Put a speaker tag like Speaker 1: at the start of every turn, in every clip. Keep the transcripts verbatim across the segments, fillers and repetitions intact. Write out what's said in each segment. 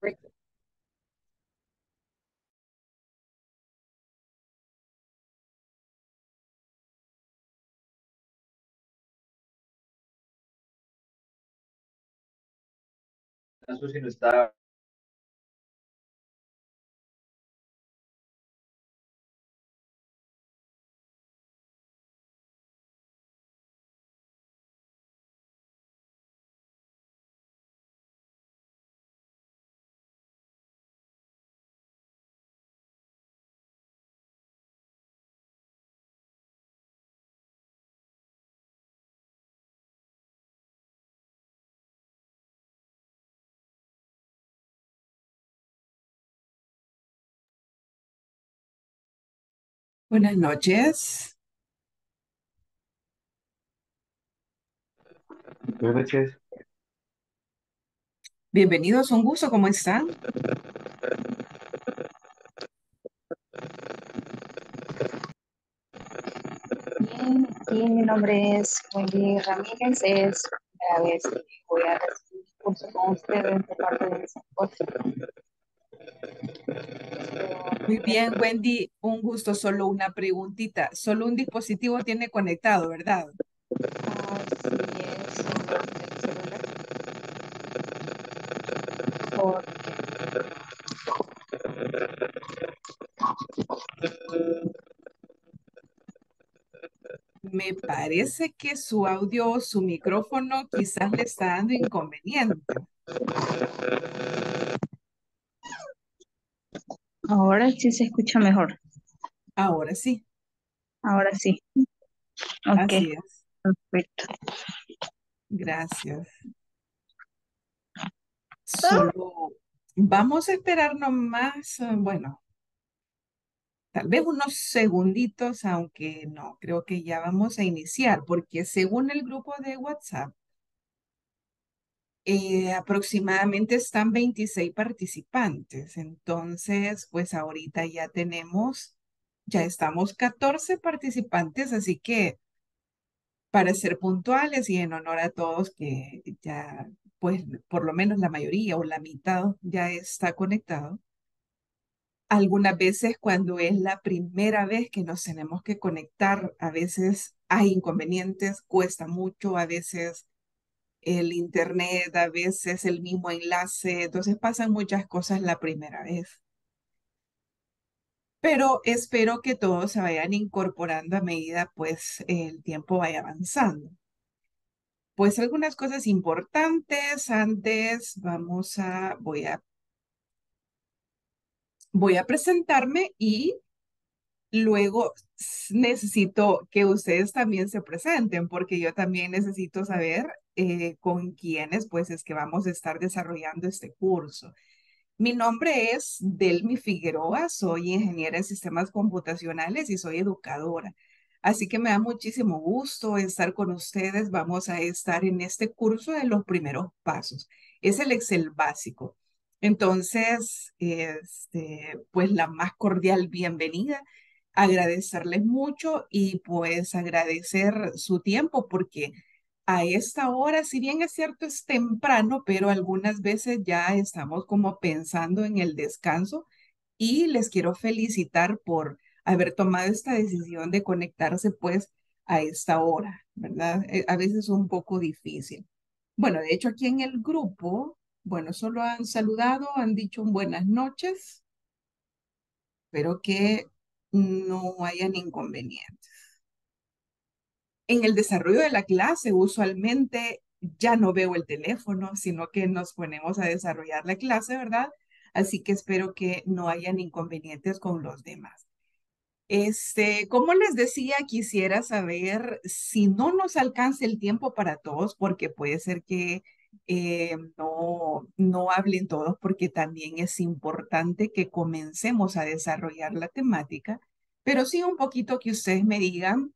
Speaker 1: Eso sí no está.
Speaker 2: Buenas noches.
Speaker 1: Buenas noches.
Speaker 2: Bienvenidos, un gusto, ¿cómo están?
Speaker 3: Bien, aquí mi nombre es Wendy Ramírez, es la vez que voy a recibir un curso con ustedes de parte de mis esposos.
Speaker 2: Muy bien, Wendy, un gusto, solo una preguntita. Solo un dispositivo tiene conectado, ¿verdad?
Speaker 3: Así es, solo el celular, porque
Speaker 2: Me parece que su audio o su micrófono quizás le está dando inconveniente.
Speaker 3: ahora sí se escucha mejor.
Speaker 2: Ahora sí,
Speaker 3: Ahora sí, ok,
Speaker 2: así es.
Speaker 3: perfecto.
Speaker 2: Gracias. Solo vamos a esperar nomás, eh, bueno, tal vez unos segunditos, aunque no, creo que ya vamos a iniciar, porque según el grupo de WhatsApp, eh, aproximadamente están veintiséis participantes. Entonces, pues ahorita ya tenemos, ya estamos catorce participantes, así que para ser puntuales y en honor a todos que ya, pues por lo menos la mayoría o la mitad ya está conectado. Algunas veces cuando es la primera vez que nos tenemos que conectar, a veces hay inconvenientes, cuesta mucho, a veces el internet, a veces el mismo enlace, entonces pasan muchas cosas la primera vez. Pero espero que todos se vayan incorporando a medida pues el tiempo vaya avanzando. Pues algunas cosas importantes antes vamos a voy a voy a presentarme y luego s- necesito que ustedes también se presenten porque yo también necesito saber eh, con quiénes pues es que vamos a estar desarrollando este curso. Mi nombre es Delmi Figueroa, soy ingeniera en sistemas computacionales y soy educadora. Así que me da muchísimo gusto estar con ustedes. Vamos a estar en este curso de los primeros pasos. Es el Excel básico. Entonces, este, pues la más cordial bienvenida. Agradecerles mucho y pues agradecer su tiempo porque a esta hora, si bien es cierto, es temprano, pero algunas veces ya estamos como pensando en el descanso y les quiero felicitar por haber tomado esta decisión de conectarse pues a esta hora, ¿verdad? Eh, a veces es un poco difícil. Bueno, de hecho aquí en el grupo, bueno, solo han saludado, han dicho un buenas noches, pero que no hayan inconvenientes. En el desarrollo de la clase, usualmente ya no veo el teléfono, sino que nos ponemos a desarrollar la clase, ¿verdad? Así que espero que no hayan inconvenientes con los demás. Este, como les decía, quisiera saber si no nos alcanza el tiempo para todos, porque puede ser que eh, no, no hablen todos, porque también es importante que comencemos a desarrollar la temática, pero sí un poquito que ustedes me digan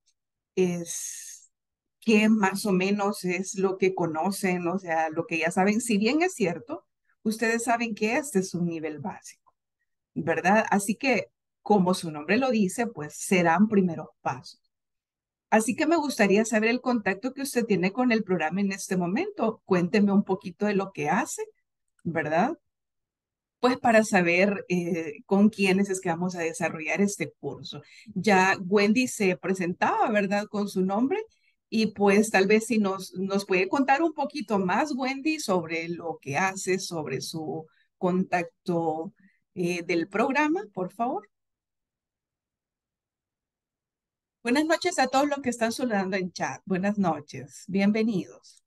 Speaker 2: es qué más o menos es lo que conocen, o sea, lo que ya saben. Si bien es cierto, ustedes saben que este es un nivel básico, ¿verdad? Así que, como su nombre lo dice, pues serán primeros pasos. Así que me gustaría saber el contacto que usted tiene con el programa en este momento. Cuénteme un poquito de lo que hace, ¿verdad? pues para saber eh, con quiénes es que vamos a desarrollar este curso. Ya Wendy se presentaba, ¿verdad? Con su nombre y pues tal vez si nos, nos puede contar un poquito más, Wendy, sobre lo que hace, sobre su contacto eh, del programa, por favor. Buenas noches a todos los que están saludando en chat. Buenas noches, bienvenidos.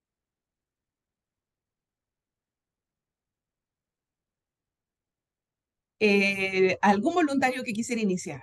Speaker 2: Eh, ¿algún voluntario que quisiera iniciar?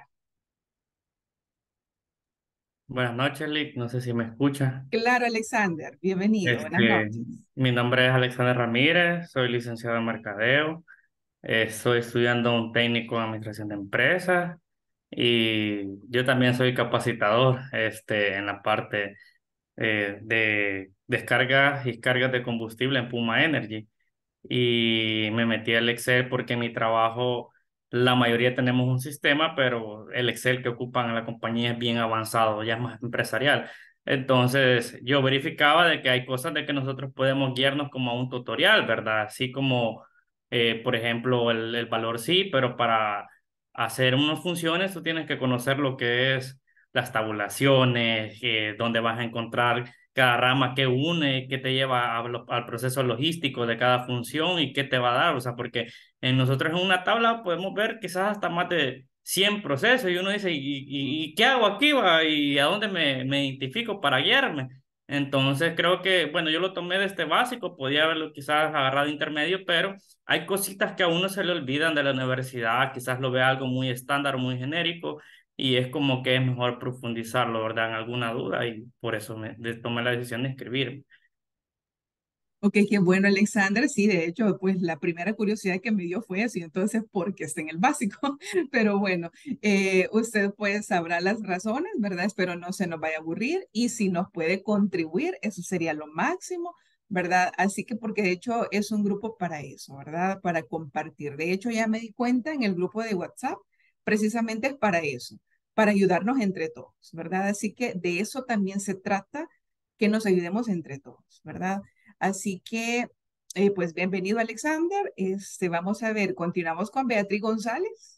Speaker 4: Buenas noches, Lick. No sé si me escucha.
Speaker 2: Claro, Alexander, bienvenido. Buenas
Speaker 4: Este,
Speaker 2: noches.
Speaker 4: Mi nombre es Alexander Ramírez, soy licenciado en Mercadeo, eh, estoy estudiando un técnico en Administración de Empresas y yo también soy capacitador este, en la parte eh, de descargas y cargas de combustible en Puma Energy. Y me metí al Excel porque en mi trabajo la mayoría tenemos un sistema, pero el Excel que ocupan en la compañía es bien avanzado, ya es más empresarial. Entonces yo verificaba de que hay cosas de que nosotros podemos guiarnos como a un tutorial, ¿verdad? Así como, eh, por ejemplo, el, el valor sí, pero para hacer unas funciones tú tienes que conocer lo que es las tabulaciones, eh, dónde vas a encontrar cada rama que une, que te lleva a lo- al proceso logístico de cada función y qué te va a dar. O sea, porque en nosotros en una tabla podemos ver quizás hasta más de cien procesos y uno dice, ¿y, y, y qué hago aquí, va? ¿Y a dónde me, me identifico para guiarme? Entonces creo que, bueno, yo lo tomé de este básico, podía haberlo quizás agarrado intermedio, pero hay cositas que a uno se le olvidan de la universidad, quizás lo vea algo muy estándar, muy genérico, y es como que es mejor profundizarlo, ¿verdad? En alguna duda y por eso me de- tomé la decisión de escribir.
Speaker 2: Ok, qué bueno, Alexander. Sí, de hecho, pues la primera curiosidad que me dio fue así, entonces, ¿por qué está en el básico? Pero bueno, eh, usted pues sabrá las razones, ¿verdad? Espero no se nos vaya a aburrir y si nos puede contribuir, eso sería lo máximo, ¿verdad? Así que porque de hecho es un grupo para eso, ¿verdad? Para compartir. De hecho, ya me di cuenta en el grupo de WhatsApp, precisamente es para eso, para ayudarnos entre todos, ¿verdad? Así que de eso también se trata, que nos ayudemos entre todos, ¿verdad? Así que, eh, pues bienvenido, Alexander. Este, vamos a ver, continuamos con Beatriz González.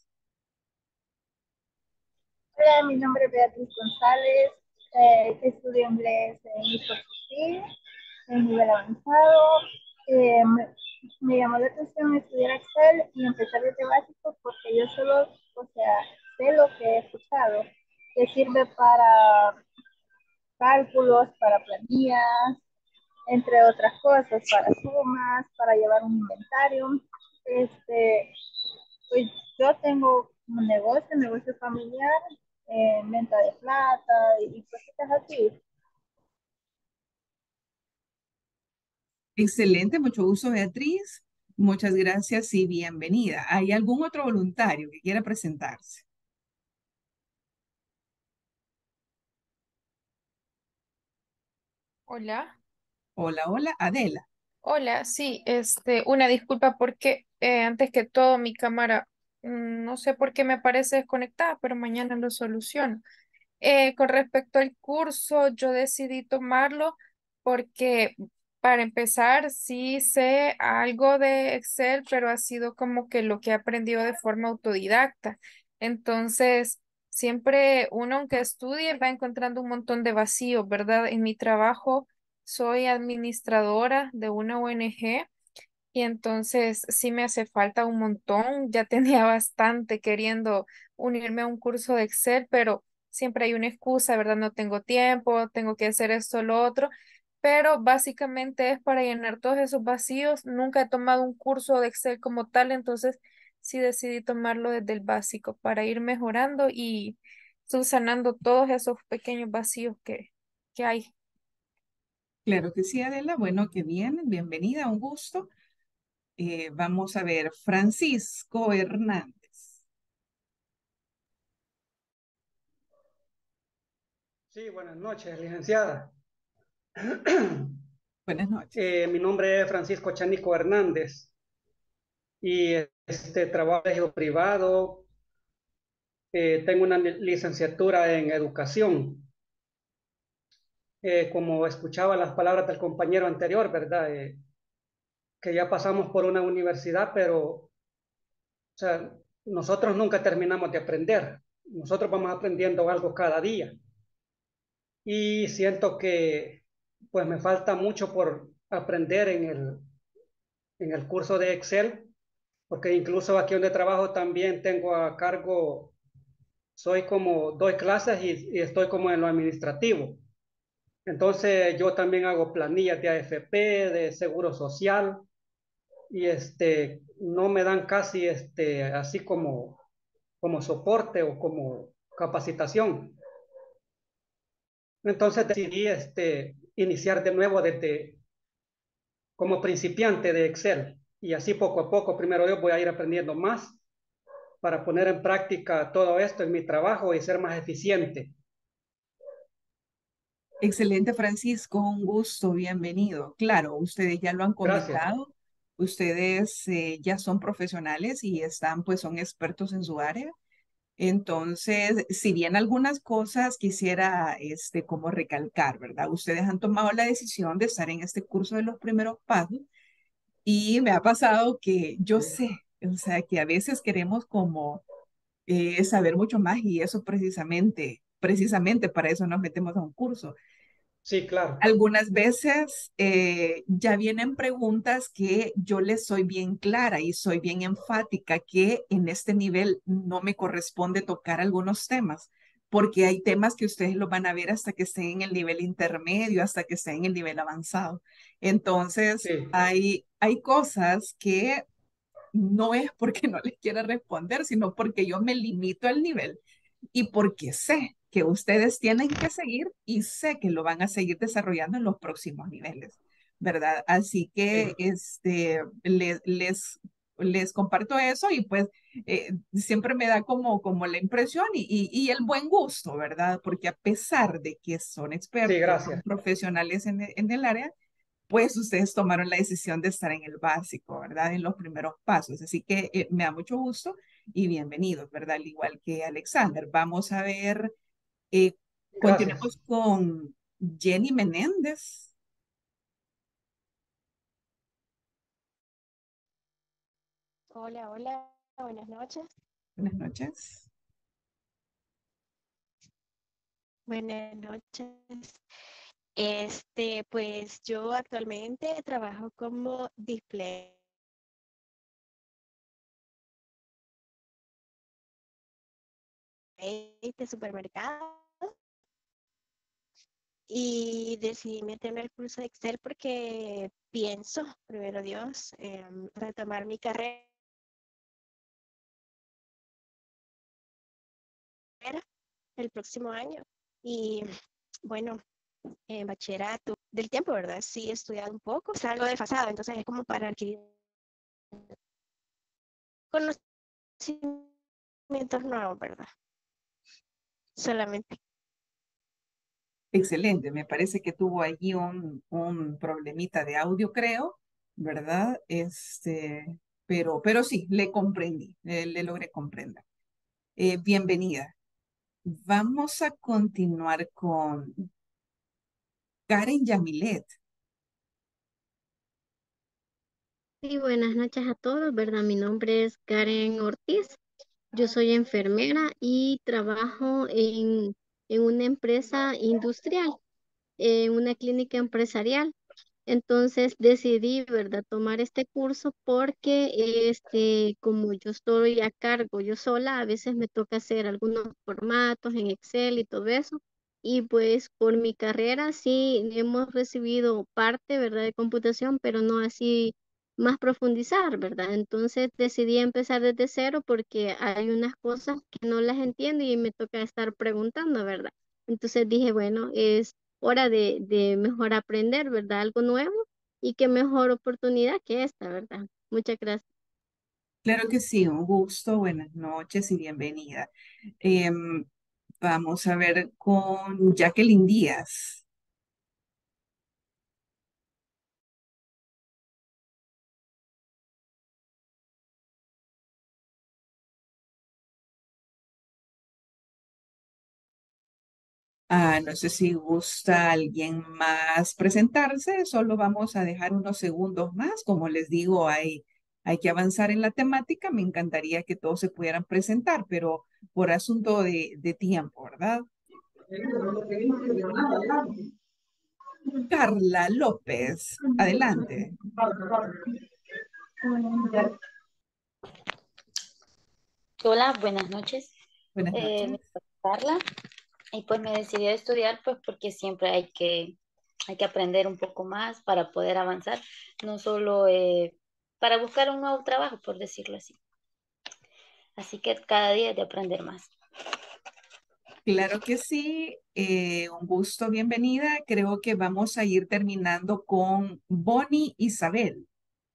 Speaker 3: Hola, mi nombre es Beatriz González, eh, estudio inglés en Wisconsin, en nivel avanzado. Eh, me, me llamó la atención estudiar Excel y empezar desde básico porque yo solo, o sea, sé lo que he escuchado, que sirve para cálculos, para planillas, entre otras cosas, para sumas, para llevar un inventario. Este, pues yo tengo un negocio, un negocio familiar, eh, venta de plata y cositas así.
Speaker 2: Excelente, mucho gusto, Beatriz. Muchas gracias y bienvenida. ¿Hay algún otro voluntario que quiera presentarse?
Speaker 5: Hola,
Speaker 2: Hola, hola, Adela.
Speaker 5: hola, sí, este, una disculpa porque eh, antes que todo mi cámara, mm, no sé por qué me parece desconectada, pero mañana lo soluciono. Eh, con respecto al curso, yo decidí tomarlo porque para empezar sí sé algo de Excel, pero ha sido como que lo que he aprendido de forma autodidacta. Entonces, siempre uno aunque estudie va encontrando un montón de vacíos, ¿verdad? En mi trabajo soy administradora de una O N G y entonces sí me hace falta un montón. Ya tenía bastante queriendo unirme a un curso de Excel, pero siempre hay una excusa, ¿verdad? No tengo tiempo, tengo que hacer esto, lo otro, pero básicamente es para llenar todos esos vacíos. Nunca he tomado un curso de Excel como tal, entonces sí decidí tomarlo desde el básico para ir mejorando y subsanando todos esos pequeños vacíos que, que hay.
Speaker 2: Claro que sí, Adela. Bueno, qué bien, bienvenida, un gusto. Eh, vamos a ver, Francisco Hernández.
Speaker 6: Sí, buenas noches, licenciada.
Speaker 2: Buenas noches.
Speaker 6: Eh, mi nombre es Francisco Chanico Hernández y este trabajo en colegio privado. Eh, tengo una li- licenciatura en educación. Eh, como escuchaba las palabras del compañero anterior, ¿verdad? Eh, que ya pasamos por una universidad, pero O sea, nosotros nunca terminamos de aprender. Nosotros vamos aprendiendo algo cada día. Y siento que pues me falta mucho por aprender en el, en el curso de Excel, porque incluso aquí donde trabajo también tengo a cargo, soy como, doy clases y, y estoy como en lo administrativo. Entonces yo también hago planillas de A F P, de Seguro Social, y este, no me dan casi este, así como, como soporte o como capacitación. Entonces decidí este, iniciar de nuevo desde como principiante de Excel. Y así poco a poco, primero yo voy a ir aprendiendo más para poner en práctica todo esto en mi trabajo y ser más eficiente.
Speaker 2: Excelente, Francisco, un gusto, bienvenido. Claro, ustedes ya lo han
Speaker 6: Gracias.
Speaker 2: comentado, ustedes eh, ya son profesionales y están, pues son expertos en su área. Entonces, si bien algunas cosas quisiera, este, como recalcar, ¿verdad? Ustedes han tomado la decisión de estar en este curso de los primeros pasos y me ha pasado que yo sé, o sea, que a veces queremos como eh, saber mucho más y eso precisamente, precisamente para eso nos metemos a un curso.
Speaker 6: Sí, claro.
Speaker 2: Algunas veces eh, ya vienen preguntas que yo les soy bien clara y soy bien enfática que en este nivel no me corresponde tocar algunos temas, porque hay temas que ustedes los van a ver hasta que estén en el nivel intermedio, hasta que estén en el nivel avanzado. Entonces,
Speaker 6: Sí,
Speaker 2: hay, hay cosas que no es porque no les quiera responder, sino porque yo me limito al nivel y porque sé que ustedes tienen que seguir y sé que lo van a seguir desarrollando en los próximos niveles, ¿verdad? Así que
Speaker 6: sí,
Speaker 2: este, les, les, les comparto eso y pues eh, siempre me da como, como la impresión y, y, y el buen gusto, ¿verdad? Porque a pesar de que son
Speaker 6: sí,
Speaker 2: expertos, son
Speaker 6: gracias.
Speaker 2: profesionales en, en el área, pues ustedes tomaron la decisión de estar en el básico, ¿verdad? En los primeros pasos. Así que eh, me da mucho gusto y bienvenidos, ¿verdad? Al igual que Alexander. Vamos a ver, eh,
Speaker 6: Gracias.
Speaker 2: continuamos con Jenny Menéndez.
Speaker 7: Hola, hola, buenas noches.
Speaker 2: Buenas noches.
Speaker 7: Buenas noches. Este, pues yo actualmente trabajo como display de supermercado y decidí meterme al curso de Excel porque pienso, primero Dios, em, retomar mi carrera el próximo año. Y bueno, en bachillerato del tiempo, ¿verdad? Sí, he estudiado un poco, es algo desfasado, entonces es como para adquirir conocimientos nuevos, ¿verdad? Solamente.
Speaker 2: Excelente. Me parece que tuvo allí un, un problemita de audio, creo, ¿verdad? Este, pero, pero sí, le comprendí, eh, le logré comprender. Eh, bienvenida. Vamos a continuar con Karen Yamilet.
Speaker 8: Sí, buenas noches a todos, ¿verdad? Mi nombre es Karen Ortiz. Yo soy enfermera y trabajo en, en una empresa industrial, en una clínica empresarial. Entonces decidí, ¿verdad?, tomar este curso porque, este, como yo estoy a cargo yo sola, a veces me toca hacer algunos formatos en Excel y todo eso. Y pues por mi carrera sí hemos recibido parte, ¿verdad?, de computación, pero no así más profundizar, ¿verdad? Entonces decidí empezar desde cero porque hay unas cosas que no las entiendo y me toca estar preguntando, ¿verdad? Entonces dije, bueno, es hora de, de mejor aprender, ¿verdad? Algo nuevo y qué mejor oportunidad que esta, ¿verdad? Muchas gracias.
Speaker 2: Claro que sí, un gusto, buenas noches y bienvenida. Em, vamos a ver con Jacqueline Díaz. Ah, no sé si gusta alguien más presentarse, solo vamos a dejar unos segundos más. Como les digo, hay, hay que avanzar en la temática. Me encantaría que todos se pudieran presentar, pero por asunto de, de tiempo, ¿verdad? Carla López, adelante.
Speaker 9: Hola, buenas noches.
Speaker 2: Buenas
Speaker 9: Eh,
Speaker 2: noches.
Speaker 9: mi nombre es Carla, y pues me decidí a estudiar pues porque siempre hay que, hay que aprender un poco más para poder avanzar, no solo eh, para buscar un nuevo trabajo, por decirlo así. Así que cada día es de aprender más.
Speaker 2: Claro que sí, eh, un gusto, bienvenida. Creo que vamos a ir terminando con Bonnie Isabel.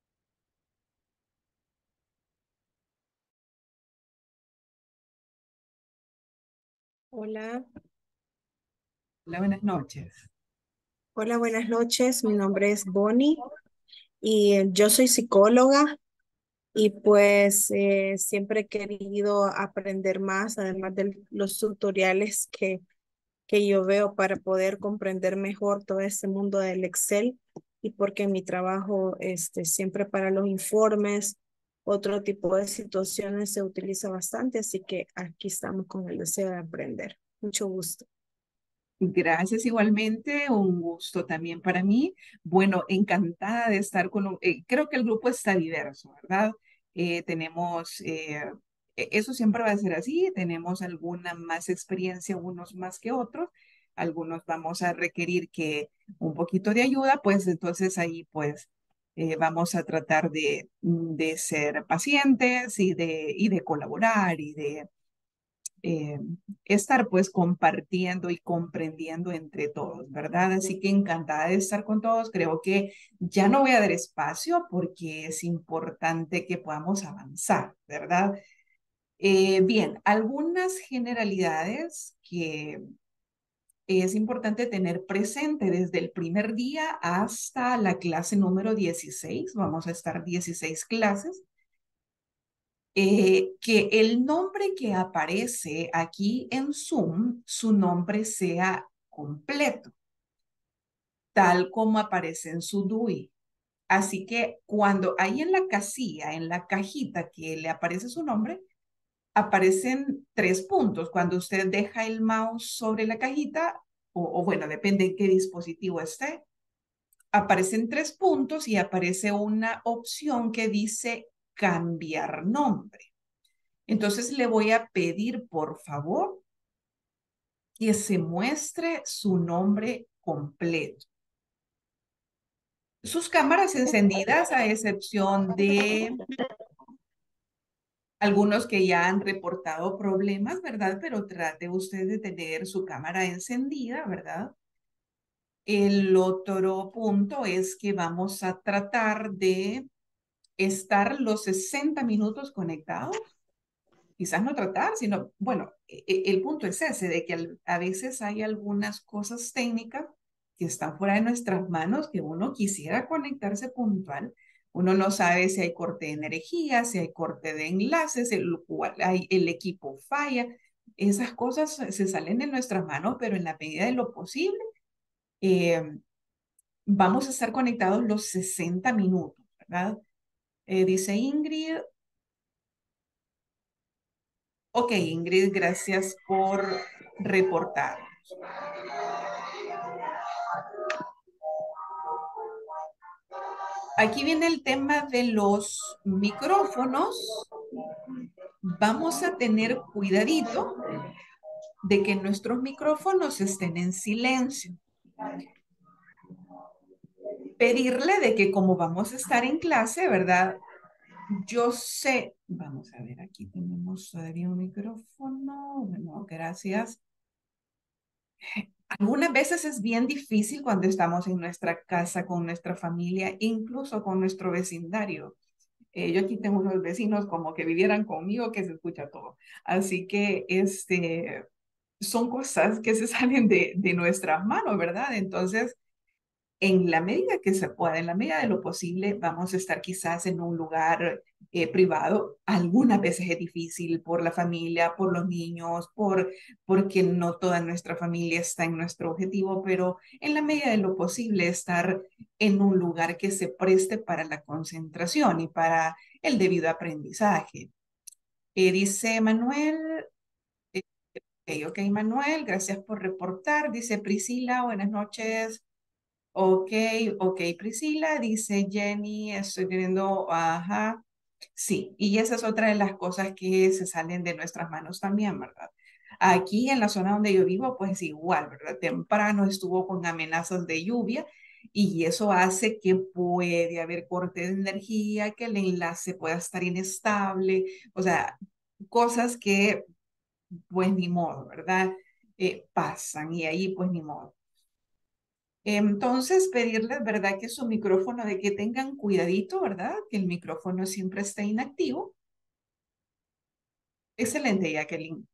Speaker 10: Hola,
Speaker 2: Hola, buenas noches.
Speaker 10: hola, buenas noches. Mi nombre es Bonnie y eh, yo soy psicóloga y pues eh, siempre he querido aprender más, además de los tutoriales que, que yo veo para poder comprender mejor todo este mundo del Excel y porque en mi trabajo este, siempre para los informes, otro tipo de situaciones se utiliza bastante, así que aquí estamos con el deseo de aprender. Mucho gusto.
Speaker 2: Gracias igualmente, un gusto también para mí. Bueno, encantada de estar con, un- eh, creo que el grupo está diverso, ¿verdad? Eh, tenemos, eh, e- eso siempre va a ser así, tenemos alguna más experiencia, unos más que otros, algunos vamos a requerir que un poquito de ayuda, pues entonces ahí pues eh, vamos a tratar de, de ser pacientes y de, y de colaborar y de eh, estar pues compartiendo y comprendiendo entre todos, ¿verdad? Así que encantada de estar con todos. Creo que ya no voy a dar espacio porque es importante que podamos avanzar, ¿verdad? Eh, bien, algunas generalidades que es importante tener presente desde el primer día hasta la clase número dieciséis. Vamos a estar dieciséis clases. Eh, que el nombre que aparece aquí en Zoom, su nombre sea completo, tal como aparece en su D U I. Así que cuando ahí en la casilla, en la cajita que le aparece su nombre, aparecen tres puntos. Cuando usted deja el mouse sobre la cajita, o, o bueno, depende de qué dispositivo esté, aparecen tres puntos y aparece una opción que dice cambiar nombre. Entonces le voy a pedir, por favor, que se muestre su nombre completo. Sus cámaras encendidas, a excepción de algunos que ya han reportado problemas, ¿verdad? Pero trate usted de tener su cámara encendida, ¿verdad? El otro punto es que vamos a tratar de estar los sesenta minutos conectados. Quizás no tratar, sino, bueno, e- e- el punto es ese, de que al- a veces hay algunas cosas técnicas que están fuera de nuestras manos, que uno quisiera conectarse puntual. Uno no sabe si hay corte de energía, si hay corte de enlaces, el, cual- hay, el equipo falla. Esas cosas se salen de nuestras manos, pero en la medida de lo posible, eh, vamos a estar conectados los sesenta minutos, ¿verdad? Eh, dice Ingrid. Ok, Ingrid, gracias por reportar. Aquí viene el tema de los micrófonos. Vamos a tener cuidadito de que nuestros micrófonos estén en silencio. Pedirle de que como vamos a estar en clase, ¿verdad? Yo sé, vamos a ver, aquí tenemos todavía un micrófono. Bueno, gracias. Algunas veces es bien difícil cuando estamos en nuestra casa, con nuestra familia, incluso con nuestro vecindario. Eh, yo aquí tengo unos vecinos como que vivieran conmigo, que se escucha todo. Así que este, son cosas que se salen de, de nuestras manos, ¿verdad? Entonces, en la medida que se pueda, en la medida de lo posible, vamos a estar quizás en un lugar eh, privado, algunas veces es difícil por la familia, por los niños, por, porque no toda nuestra familia está en nuestro objetivo, pero en la medida de lo posible estar en un lugar que se preste para la concentración y para el debido aprendizaje. Eh, dice Manuel, eh, ok, ok, Manuel, gracias por reportar. Dice Priscila, buenas noches. Ok, ok, Priscila, dice Jenny, estoy viendo, ajá, sí, y esa es otra de las cosas que se salen de nuestras manos también, ¿verdad? Aquí en la zona donde yo vivo, pues igual, ¿verdad? Temprano estuvo con amenazas de lluvia y eso hace que puede haber corte de energía, que el enlace pueda estar inestable, o sea, cosas que pues ni modo, ¿verdad? Eh, pasan y ahí pues ni modo. Entonces, pedirles, ¿verdad? Que su micrófono, de que tengan cuidadito, ¿verdad? Que el micrófono siempre esté inactivo. Excelente, Jacqueline.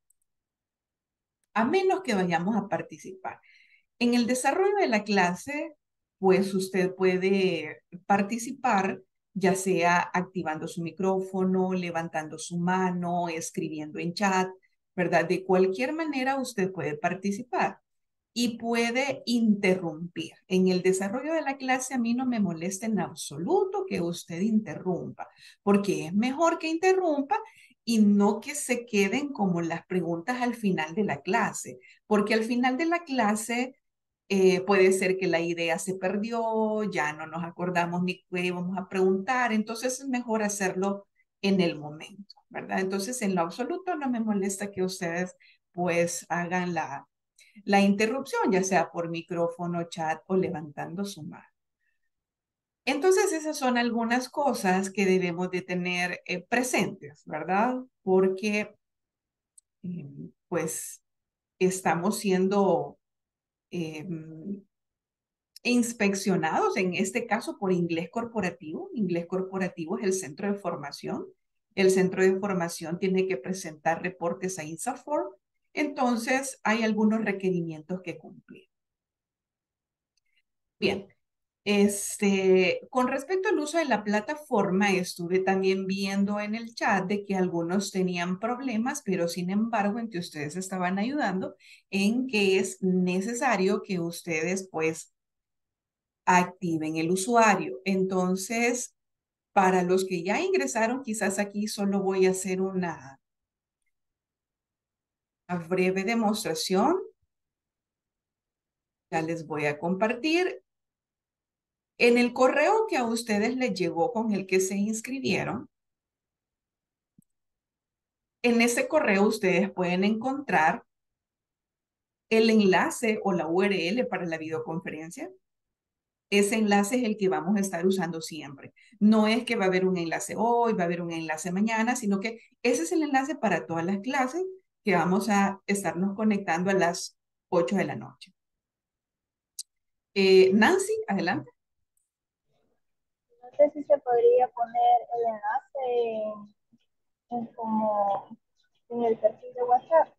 Speaker 2: A menos que vayamos a participar. En el desarrollo de la clase, pues usted puede participar, ya sea activando su micrófono, levantando su mano, escribiendo en chat, ¿verdad? De cualquier manera usted puede participar. Y puede interrumpir. En el desarrollo de la clase a mí no me molesta en absoluto que usted interrumpa, porque es mejor que interrumpa y no que se queden como las preguntas al final de la clase, porque al final de la clase eh, puede ser que la idea se perdió, ya no nos acordamos ni qué íbamos a preguntar, entonces es mejor hacerlo en el momento, ¿verdad? Entonces, en lo absoluto no me molesta que ustedes pues hagan la la interrupción, ya sea por micrófono, chat o levantando su mano. Entonces, esas son algunas cosas que debemos de tener eh, presentes, ¿verdad? Porque, eh, pues, estamos siendo eh, inspeccionados, en este caso, por Inglés Corporativo. Inglés Corporativo es el centro de formación. El centro de formación tiene que presentar reportes a INSAFORP. Entonces, hay algunos requerimientos que cumplir. Bien, este, con respecto al uso de la plataforma, estuve también viendo en el chat de que algunos tenían problemas, pero sin embargo, en que ustedes estaban ayudando, en que es necesario que ustedes pues activen el usuario. Entonces, para los que ya ingresaron, quizás aquí solo voy a hacer una, una breve demostración. Ya les voy a compartir. En el correo que a ustedes les llegó con el que se inscribieron, en ese correo ustedes pueden encontrar el enlace o la U R L para la videoconferencia. Ese enlace es el que vamos a estar usando siempre. No es que va a haber un enlace hoy, va a haber un enlace mañana, sino que ese es el enlace para todas las clases que vamos a estarnos conectando a las ocho de la noche. Eh, Nancy, adelante.
Speaker 3: No sé si se podría poner el enlace en, en como en el perfil de WhatsApp,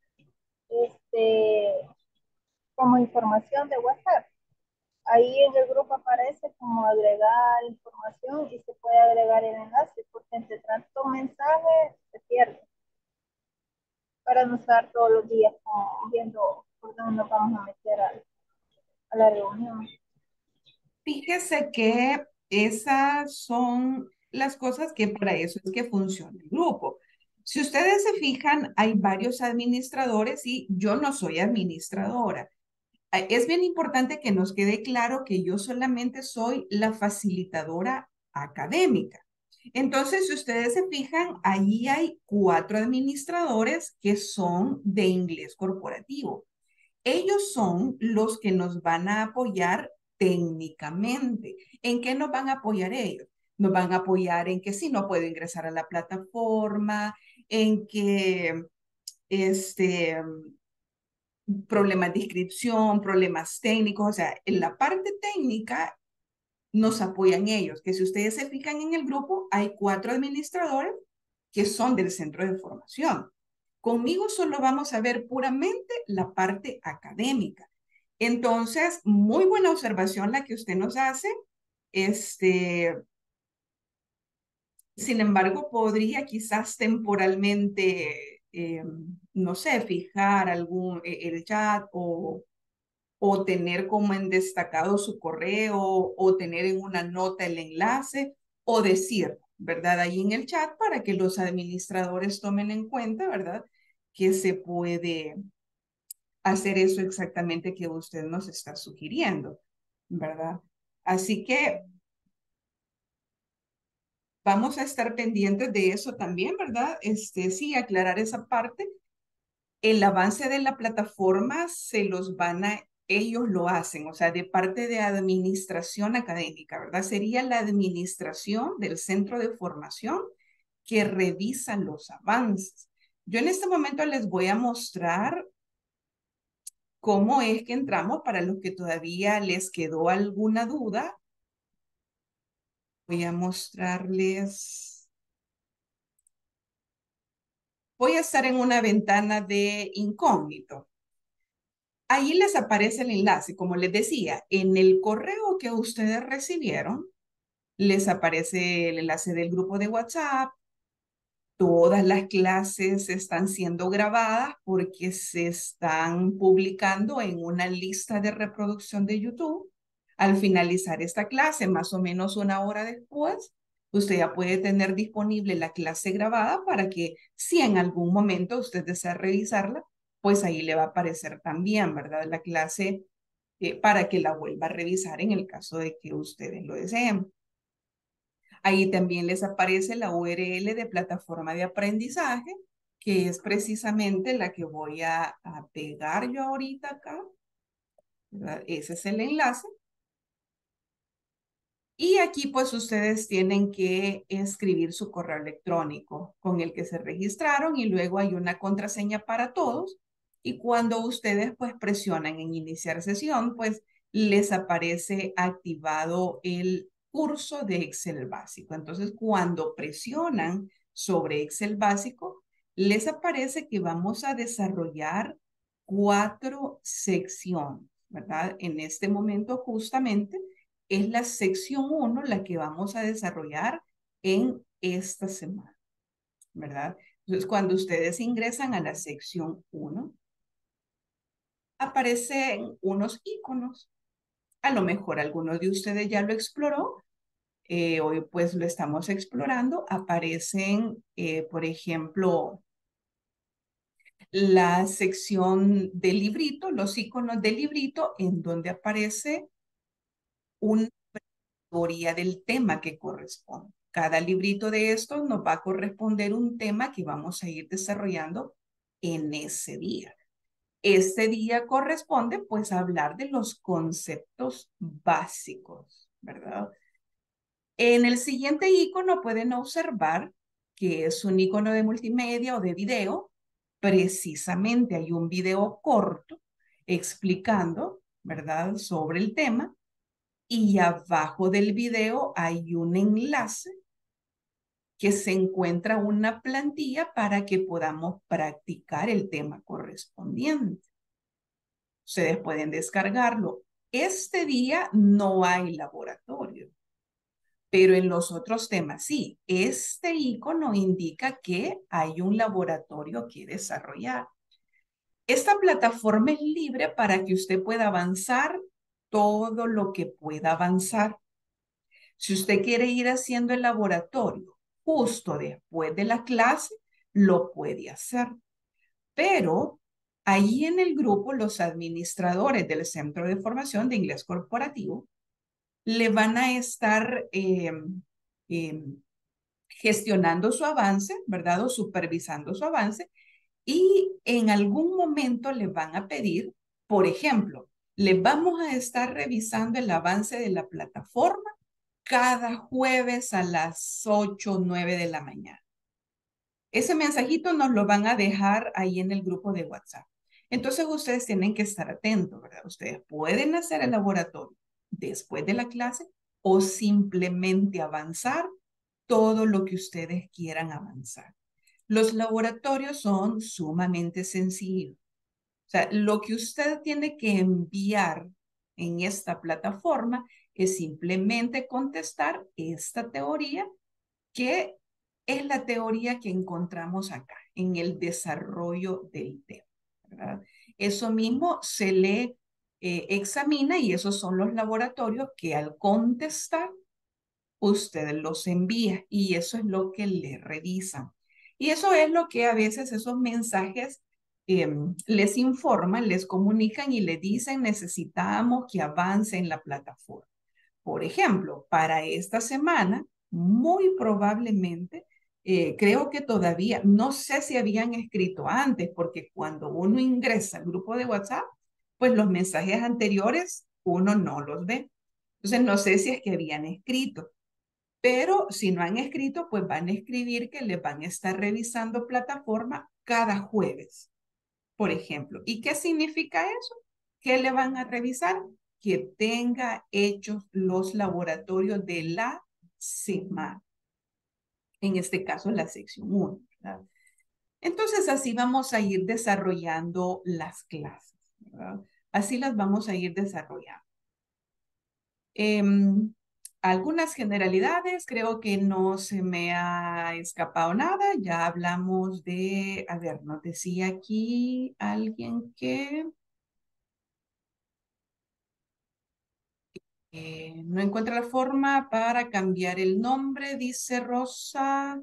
Speaker 3: este, como información de WhatsApp. Ahí en el grupo aparece como agregar información y se puede agregar el enlace, porque entre tanto mensaje se pierde. Para no estar todos los días como viendo por dónde nos vamos a meter a, a la reunión.
Speaker 2: Fíjese que esas son las cosas que para eso es que funciona el grupo. Si ustedes se fijan, hay varios administradores y yo no soy administradora. Eh, Es bien importante que nos quede claro que yo solamente soy la facilitadora académica. Entonces, si ustedes se fijan, allí hay cuatro administradores que son de inglés corporativo. Ellos son los que nos van a apoyar técnicamente. ¿En qué nos van a apoyar ellos? Nos van a apoyar en que si no puedo ingresar a la plataforma, en que este, problemas de inscripción, problemas técnicos, o sea, en la parte técnica nos apoyan ellos, que si ustedes se fijan en el grupo, hay cuatro administradores que son del centro de formación. Conmigo solo vamos a ver puramente la parte académica. Entonces, muy buena observación la que usted nos hace. Este, Sin embargo, podría quizás temporalmente, eh, no sé, fijar algún, eh, el chat o, o tener como en destacado su correo o tener en una nota el enlace o decir, ¿verdad? Ahí en el chat para que los administradores tomen en cuenta, ¿verdad? Que se puede hacer eso exactamente que usted nos está sugiriendo, ¿verdad? Así que vamos a estar pendientes de eso también, ¿verdad? Este, sí, aclarar esa parte. El avance de la plataforma se los van a, ellos lo hacen, o sea, de parte de administración académica, ¿verdad? Sería la administración del centro de formación que revisa los avances. Yo en este momento les voy a mostrar cómo es que entramos para los que todavía les quedó alguna duda. Voy a mostrarles. Voy a estar en una ventana de incógnito. Ahí les aparece el enlace, como les decía, en el correo que ustedes recibieron, les aparece el enlace del grupo de WhatsApp. Todas las clases están siendo grabadas porque se están publicando en una lista de reproducción de YouTube. Al finalizar esta clase, más o menos una hora después, usted ya puede tener disponible la clase grabada para que si en algún momento usted desea revisarla, pues ahí le va a aparecer también, ¿verdad? La clase eh, para que la vuelva a revisar en el caso de que ustedes lo deseen. Ahí también les aparece la U R L de plataforma de aprendizaje, que es precisamente la que voy a, a pegar yo ahorita acá, ¿verdad? Ese es el enlace. Y aquí pues ustedes tienen que escribir su correo electrónico con el que se registraron y luego hay una contraseña para todos. Y cuando ustedes pues presionan en iniciar sesión, pues les aparece activado el curso de Excel básico. Entonces cuando presionan sobre Excel básico, les aparece que vamos a desarrollar cuatro secciones, ¿verdad? En este momento justamente es la sección uno la que vamos a desarrollar en esta semana, ¿verdad? Entonces, cuando ustedes ingresan a la sección uno, aparecen unos iconos. A lo mejor algunos de ustedes ya lo exploró. Eh, hoy pues lo estamos explorando. Aparecen, eh, por ejemplo, la sección del librito, los iconos del librito, en donde aparece un categoría del tema que corresponde. Cada librito de estos nos va a corresponder un tema que vamos a ir desarrollando en ese día. Este día corresponde pues a hablar de los conceptos básicos, ¿verdad? En el siguiente icono pueden observar que es un icono de multimedia o de video. Precisamente hay un video corto explicando, ¿verdad?, sobre el tema. Y abajo del video hay un enlace que se encuentra una plantilla para que podamos practicar el tema correspondiente. Ustedes pueden descargarlo. Este día no hay laboratorio, pero en los otros temas sí. Este icono indica que hay un laboratorio que desarrollar. Esta plataforma es libre para que usted pueda avanzar todo lo que pueda avanzar. Si usted quiere ir haciendo el laboratorio justo después de la clase, lo puede hacer. Pero ahí en el grupo, los administradores del Centro de Formación de Inglés Corporativo le van a estar eh, eh, gestionando su avance, ¿verdad? O supervisando su avance. Y en algún momento le van a pedir, por ejemplo, les vamos a estar revisando el avance de la plataforma cada jueves a las ocho o nueve de la mañana. Ese mensajito nos lo van a dejar ahí en el grupo de WhatsApp. Entonces ustedes tienen que estar atentos, ¿verdad? Ustedes pueden hacer el laboratorio después de la clase o simplemente avanzar todo lo que ustedes quieran avanzar. Los laboratorios son sumamente sencillos. O sea, lo que usted tiene que enviar en esta plataforma es simplemente contestar esta teoría que es la teoría que encontramos acá, en el desarrollo del tema, ¿verdad? Eso mismo se le eh, examina y esos son los laboratorios que al contestar, usted los envía y eso es lo que le revisan. Y eso es lo que a veces esos mensajes eh, les informan, les comunican y le dicen necesitamos que avance en la plataforma. Por ejemplo, para esta semana, muy probablemente, eh, creo que todavía, no sé si habían escrito antes, porque cuando uno ingresa al grupo de WhatsApp, pues los mensajes anteriores uno no los ve. Entonces, no sé si es que habían escrito. Pero si no han escrito, pues van a escribir que les van a estar revisando plataforma cada jueves, por ejemplo. ¿Y qué significa eso? ¿Qué le van a revisar? Que tenga hechos los laboratorios de la semana. En este caso, la sección uno, ¿verdad? Entonces, así vamos a ir desarrollando las clases, ¿verdad? Así las vamos a ir desarrollando. Eh, algunas generalidades, creo que no se me ha escapado nada. Ya hablamos de, a ver, nos decía aquí alguien que eh, no encuentra la forma para cambiar el nombre, dice Rosa.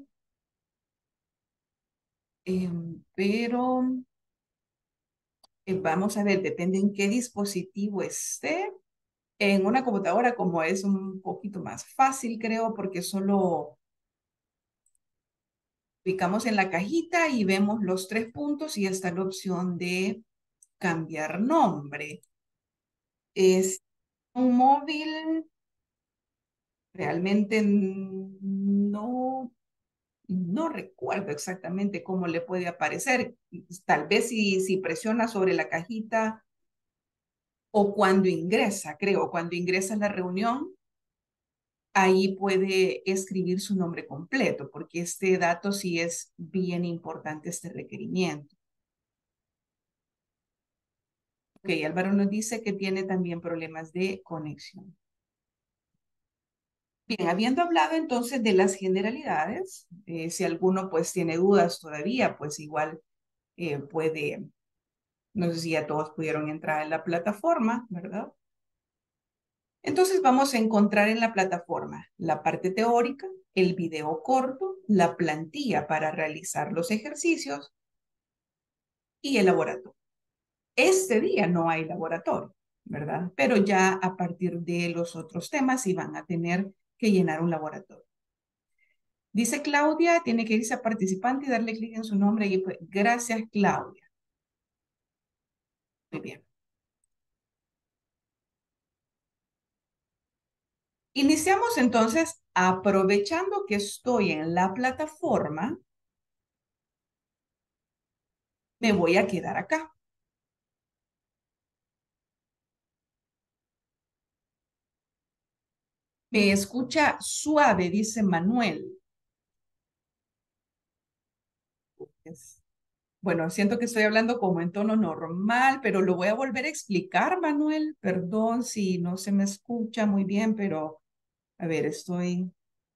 Speaker 2: Eh, pero eh, vamos a ver, depende en qué dispositivo esté. En una computadora como es un poquito más fácil, creo, porque solo picamos en la cajita y vemos los tres puntos y está la opción de cambiar nombre. Es un móvil, realmente no, no recuerdo exactamente cómo le puede aparecer. Tal vez si, si presiona sobre la cajita o cuando ingresa, creo, cuando ingresa a la reunión, ahí puede escribir su nombre completo, porque este dato sí es bien importante, este requerimiento. Ok, Álvaro nos dice que tiene también problemas de conexión. Bien, habiendo hablado entonces de las generalidades, eh, si alguno pues tiene dudas todavía, pues igual eh, puede, no sé si ya todos pudieron entrar en la plataforma, ¿verdad? Entonces vamos a encontrar en la plataforma la parte teórica, el video corto, la plantilla para realizar los ejercicios y el laboratorio. Este día no hay laboratorio, ¿verdad? Pero ya a partir de los otros temas sí van a tener que llenar un laboratorio. Dice Claudia, tiene que irse a participante y darle clic en su nombre. Y pues, gracias, Claudia. Muy bien. Iniciamos entonces aprovechando que estoy en la plataforma. Me voy a quedar acá. Me escucha suave, dice Manuel. Es- Bueno, siento que estoy hablando como en tono normal, pero lo voy a volver a explicar, Manuel. Perdón si no se me escucha muy bien, pero a ver, estoy...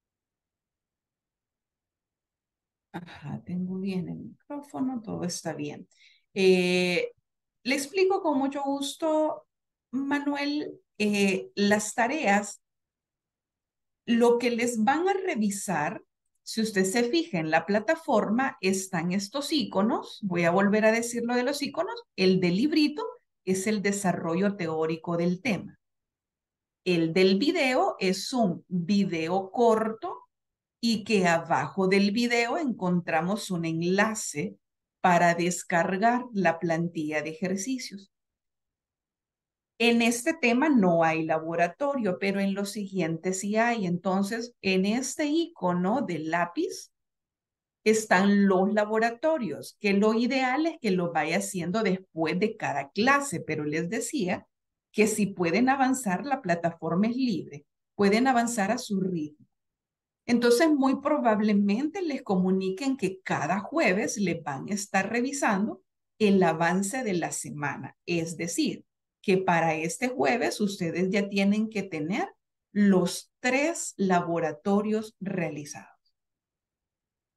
Speaker 2: Ajá, tengo bien el micrófono, todo está bien. Eh, le explico con mucho gusto, Manuel, eh, las tareas, lo que les van a revisar, si usted se fija en la plataforma, están estos iconos. Voy a volver a decir lo de los iconos. El del librito es el desarrollo teórico del tema. El del video es un video corto y que abajo del video encontramos un enlace para descargar la plantilla de ejercicios. En este tema no hay laboratorio, pero en los siguientes sí hay. Entonces, en este icono del lápiz están los laboratorios, que lo ideal es que lo vaya haciendo después de cada clase, pero les decía que si pueden avanzar, la plataforma es libre, pueden avanzar a su ritmo. Entonces, muy probablemente les comuniquen que cada jueves les van a estar revisando el avance de la semana. Es decir, que para este jueves ustedes ya tienen que tener los tres laboratorios realizados.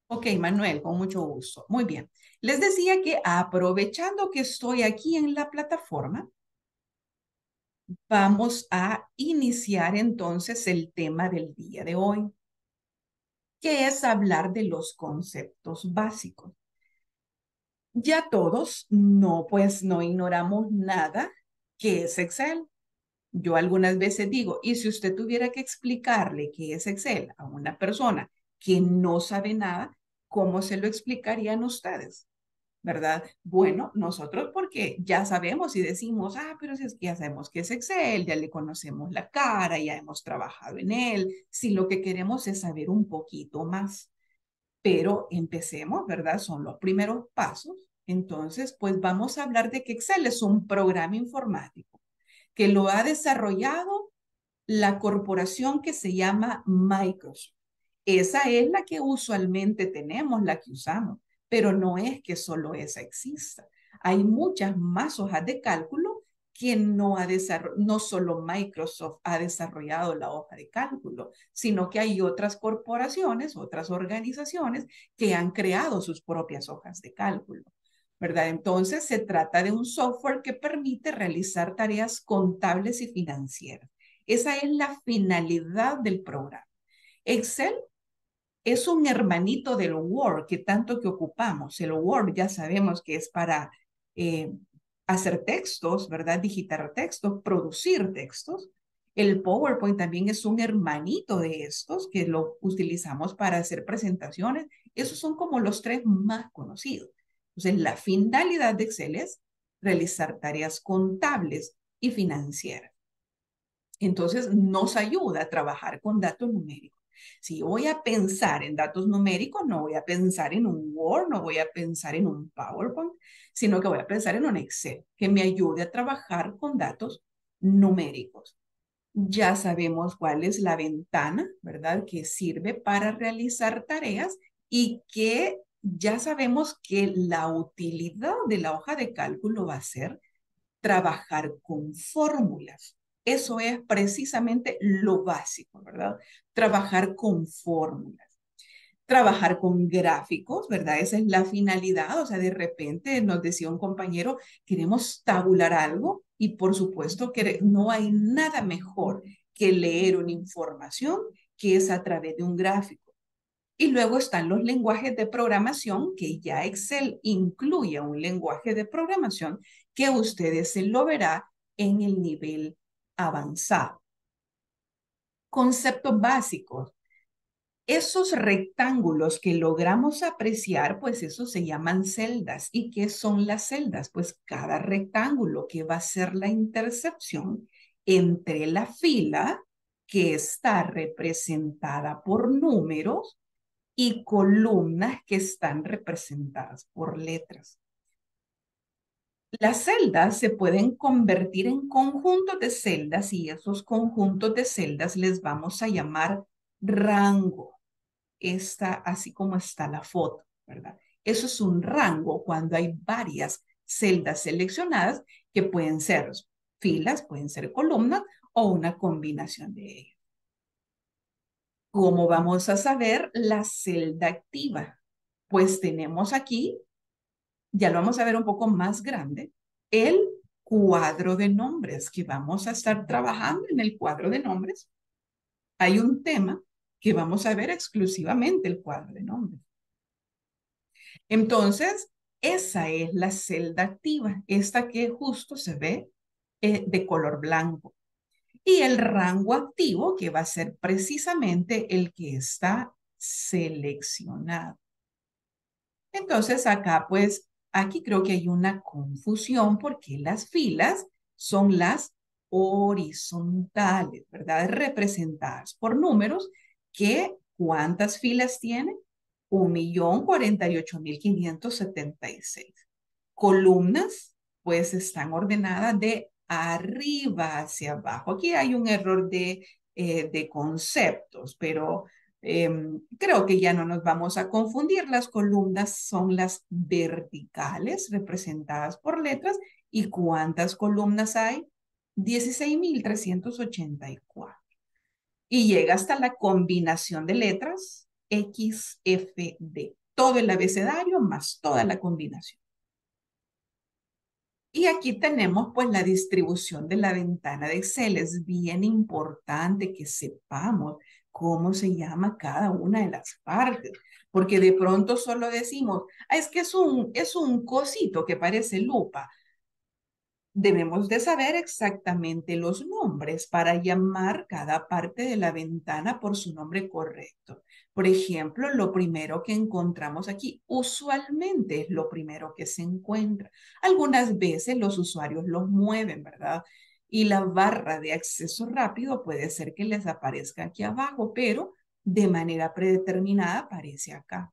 Speaker 2: Ok, Manuel, con mucho gusto. Muy bien. Les decía que aprovechando que estoy aquí en la plataforma, vamos a iniciar entonces el tema del día de hoy, que es hablar de los conceptos básicos. Ya todos, no, pues no ignoramos nada que es Excel. Yo algunas veces digo, y si usted tuviera que explicarle qué es Excel a una persona que no sabe nada, ¿cómo se lo explicarían ustedes? ¿Verdad? Bueno, nosotros porque ya sabemos y decimos, ah, pero si es que ya sabemos que es Excel, ya le conocemos la cara, ya hemos trabajado en él, si lo que queremos es saber un poquito más. Pero empecemos, ¿verdad? Son los primeros pasos. Entonces, pues vamos a hablar de que Excel es un programa informático que lo ha desarrollado la corporación que se llama Microsoft. Esa es la que usualmente tenemos, la que usamos, pero no es que solo esa exista. Hay muchas más hojas de cálculo que no, ha no solo Microsoft ha desarrollado la hoja de cálculo, sino que hay otras corporaciones, otras organizaciones que han creado sus propias hojas de cálculo, ¿verdad? Entonces se trata de un software que permite realizar tareas contables y financieras. Esa es la finalidad del programa. Excel es un hermanito del Word que tanto que ocupamos. El Word ya sabemos que es para eh, hacer textos, ¿verdad? Digitar textos, producir textos. El PowerPoint también es un hermanito de estos que lo utilizamos para hacer presentaciones. Esos son como los tres más conocidos. Entonces, la finalidad de Excel es realizar tareas contables y financieras. Entonces, nos ayuda a trabajar con datos numéricos. Si voy a pensar en datos numéricos, no voy a pensar en un Word, no voy a pensar en un PowerPoint, sino que voy a pensar en un Excel que me ayude a trabajar con datos numéricos. Ya sabemos cuál es la ventana, ¿verdad? Que sirve para realizar tareas y que ya sabemos que la utilidad de la hoja de cálculo va a ser trabajar con fórmulas. Eso es precisamente lo básico, ¿verdad? Trabajar con fórmulas. Trabajar con gráficos, ¿verdad? Esa es la finalidad. O sea, de repente nos decía un compañero, queremos tabular algo y por supuesto que no hay nada mejor que leer una información que es a través de un gráfico. Y luego están los lenguajes de programación, que ya Excel incluye un lenguaje de programación que ustedes se lo verá en el nivel avanzado. Conceptos básicos. Esos rectángulos que logramos apreciar, pues esos se llaman celdas. ¿Y qué son las celdas? Pues cada rectángulo que va a ser la intercepción entre la fila que está representada por números y columnas que están representadas por letras. Las celdas se pueden convertir en conjuntos de celdas y esos conjuntos de celdas les vamos a llamar rango. Esta, así como está la foto, ¿verdad? Eso es un rango cuando hay varias celdas seleccionadas que pueden ser filas, pueden ser columnas o una combinación de ellas. ¿Cómo vamos a saber la celda activa? Pues tenemos aquí, ya lo vamos a ver un poco más grande, el cuadro de nombres que vamos a estar trabajando en el cuadro de nombres. Hay un tema que vamos a ver exclusivamente el cuadro de nombres. Entonces, esa es la celda activa, esta que justo se ve eh, de color blanco. Y el rango activo, que va a ser precisamente el que está seleccionado. Entonces acá pues, aquí creo que hay una confusión porque las filas son las horizontales, ¿verdad? Representadas por números que ¿cuántas filas tienen? un millón cuarenta y ocho mil quinientos setenta y seis. Columnas pues están ordenadas de arriba hacia abajo. Aquí hay un error de, eh, de conceptos, pero eh, creo que ya no nos vamos a confundir. Las columnas son las verticales representadas por letras. ¿Y cuántas columnas hay? dieciséis mil trescientos ochenta y cuatro. Y llega hasta la combinación de letras X F D. Todo el abecedario más toda la combinación. Y aquí tenemos pues la distribución de la ventana de Excel. Es bien importante que sepamos cómo se llama cada una de las partes. Porque de pronto solo decimos, ah, es que es un, es un cosito que parece lupa. Debemos de saber exactamente los nombres para llamar cada parte de la ventana por su nombre correcto. Por ejemplo, lo primero que encontramos aquí, usualmente es lo primero que se encuentra. Algunas veces los usuarios los mueven, ¿verdad? Y la barra de acceso rápido puede ser que les aparezca aquí abajo, pero de manera predeterminada aparece acá.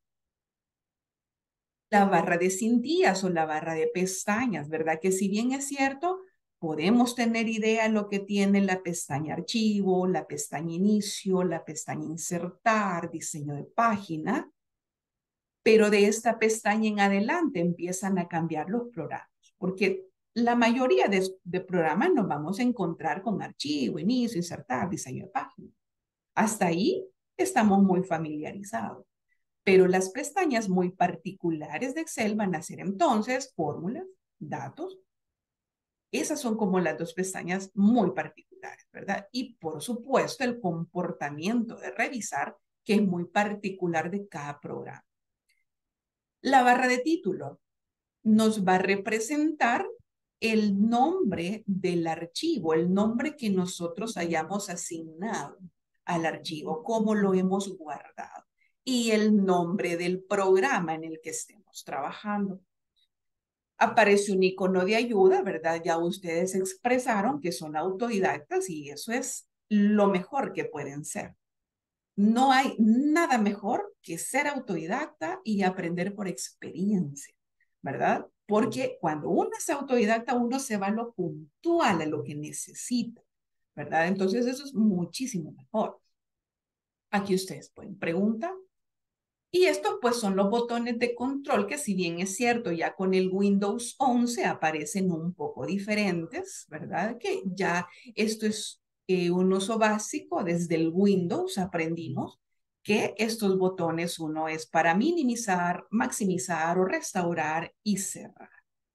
Speaker 2: La barra de cintillas o la barra de pestañas, ¿verdad? Que si bien es cierto, podemos tener idea de lo que tiene la pestaña archivo, la pestaña inicio, la pestaña insertar, diseño de página, pero de esta pestaña en adelante empiezan a cambiar los programas, porque la mayoría de, de programas nos vamos a encontrar con archivo, inicio, insertar, diseño de página. Hasta ahí estamos muy familiarizados. Pero las pestañas muy particulares de Excel van a ser entonces fórmulas, datos. Esas son como las dos pestañas muy particulares, ¿verdad? Y por supuesto el comportamiento de revisar, que es muy particular de cada programa. La barra de título nos va a representar el nombre del archivo, el nombre que nosotros hayamos asignado al archivo, cómo lo hemos guardado, y el nombre del programa en el que estemos trabajando. Aparece un icono de ayuda, ¿verdad? Ya ustedes expresaron que son autodidactas y eso es lo mejor que pueden ser. No hay nada mejor que ser autodidacta y aprender por experiencia, ¿verdad? Porque cuando uno es autodidacta, uno se va a lo puntual, a lo que necesita, ¿verdad? Entonces eso es muchísimo mejor. Aquí ustedes pueden preguntar. Y estos pues son los botones de control que si bien es cierto ya con el Windows once aparecen un poco diferentes, ¿verdad? Que ya esto es eh, un uso básico desde el Windows aprendimos que estos botones uno es para minimizar, maximizar o restaurar y cerrar.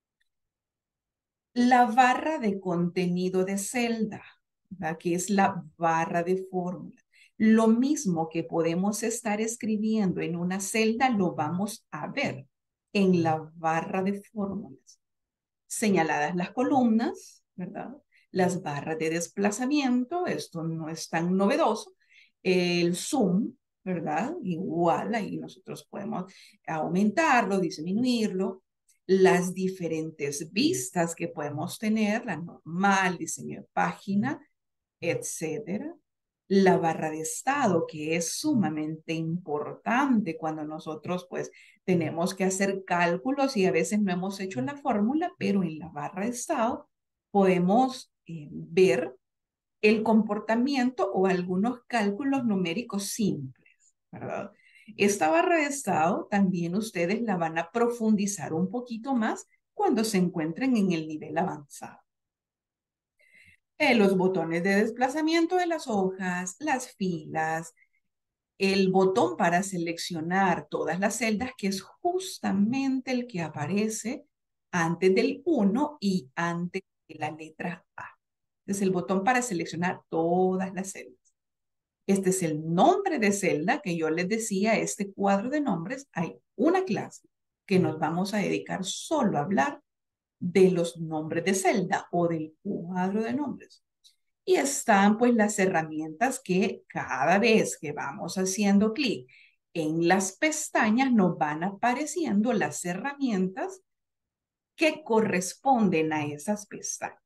Speaker 2: La barra de contenido de celda, ¿verdad? Que es la barra de fórmula. Lo mismo que podemos estar escribiendo en una celda, lo vamos a ver en la barra de fórmulas. Señaladas las columnas, ¿verdad? Las barras de desplazamiento, esto no es tan novedoso. El zoom, ¿verdad? Igual, ahí nosotros podemos aumentarlo, disminuirlo. Las diferentes vistas que podemos tener, la normal, diseño de página, etcétera. La barra de estado, que es sumamente importante cuando nosotros pues tenemos que hacer cálculos y a veces no hemos hecho la fórmula, pero en la barra de estado podemos eh, ver el comportamiento o algunos cálculos numéricos simples, ¿verdad? Esta barra de estado también ustedes la van a profundizar un poquito más cuando se encuentren en el nivel avanzado. Eh, los botones de desplazamiento de las hojas, las filas, el botón para seleccionar todas las celdas, que es justamente el que aparece antes del uno y antes de la letra A. Es el botón para seleccionar todas las celdas. Este es el nombre de celda que yo les decía, este cuadro de nombres. Hay una clase que nos vamos a dedicar solo a hablar de los nombres de celda o del cuadro de nombres. Y están pues las herramientas que cada vez que vamos haciendo clic en las pestañas nos van apareciendo las herramientas que corresponden a esas pestañas.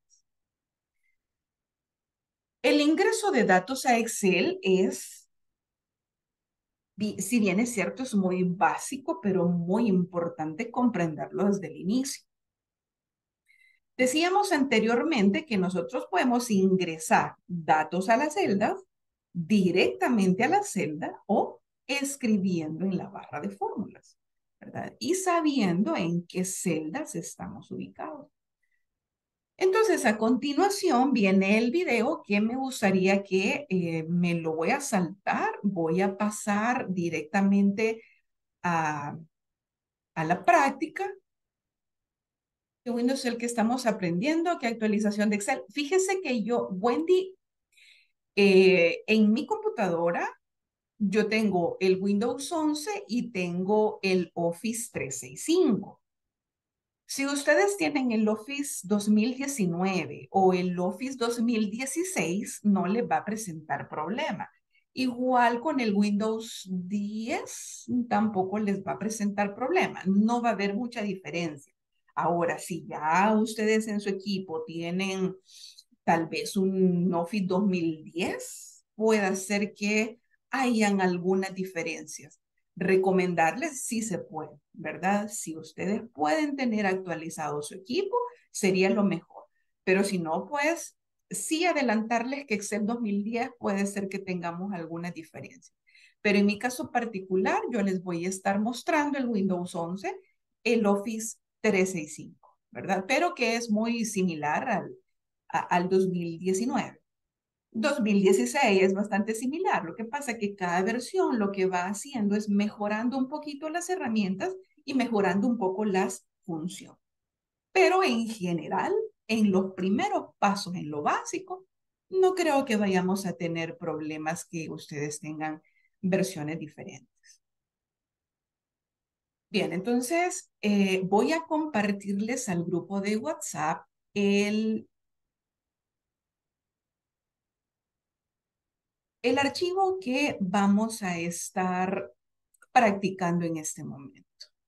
Speaker 2: El ingreso de datos a Excel es, si bien es cierto, es muy básico, pero muy importante comprenderlo desde el inicio. Decíamos anteriormente que nosotros podemos ingresar datos a las celdas directamente a la celda o escribiendo en la barra de fórmulas, ¿verdad? Y sabiendo en qué celdas estamos ubicados. Entonces, a continuación viene el video que me gustaría que eh, me lo voy a saltar. Voy a pasar directamente a, a la práctica. ¿Qué Windows es el que estamos aprendiendo? ¿Qué actualización de Excel? Fíjese que yo, Wendy, eh, en mi computadora, yo tengo el Windows once y tengo el Office trescientos sesenta y cinco. Si ustedes tienen el Office dos mil diecinueve o el Office dos mil dieciséis, no les va a presentar problema. Igual con el Windows diez, tampoco les va a presentar problema. No va a haber mucha diferencia. Ahora, si ya ustedes en su equipo tienen tal vez un Office dos mil diez, puede ser que hayan algunas diferencias. Recomendarles sí se puede, ¿verdad? Si ustedes pueden tener actualizado su equipo, sería lo mejor. Pero si no, pues sí adelantarles que Excel dos mil diez puede ser que tengamos alguna diferencia. Pero en mi caso particular, yo les voy a estar mostrando el Windows once, el Office trescientos sesenta y cinco, ¿verdad? Pero que es muy similar al, a, al dos mil diecinueve. dos mil dieciséis es bastante similar. Lo que pasa es que cada versión lo que va haciendo es mejorando un poquito las herramientas y mejorando un poco las funciones. Pero en general, en los primeros pasos, en lo básico, no creo que vayamos a tener problemas que ustedes tengan versiones diferentes. Bien, entonces eh, voy a compartirles al grupo de WhatsApp el el archivo que vamos a estar practicando en este momento.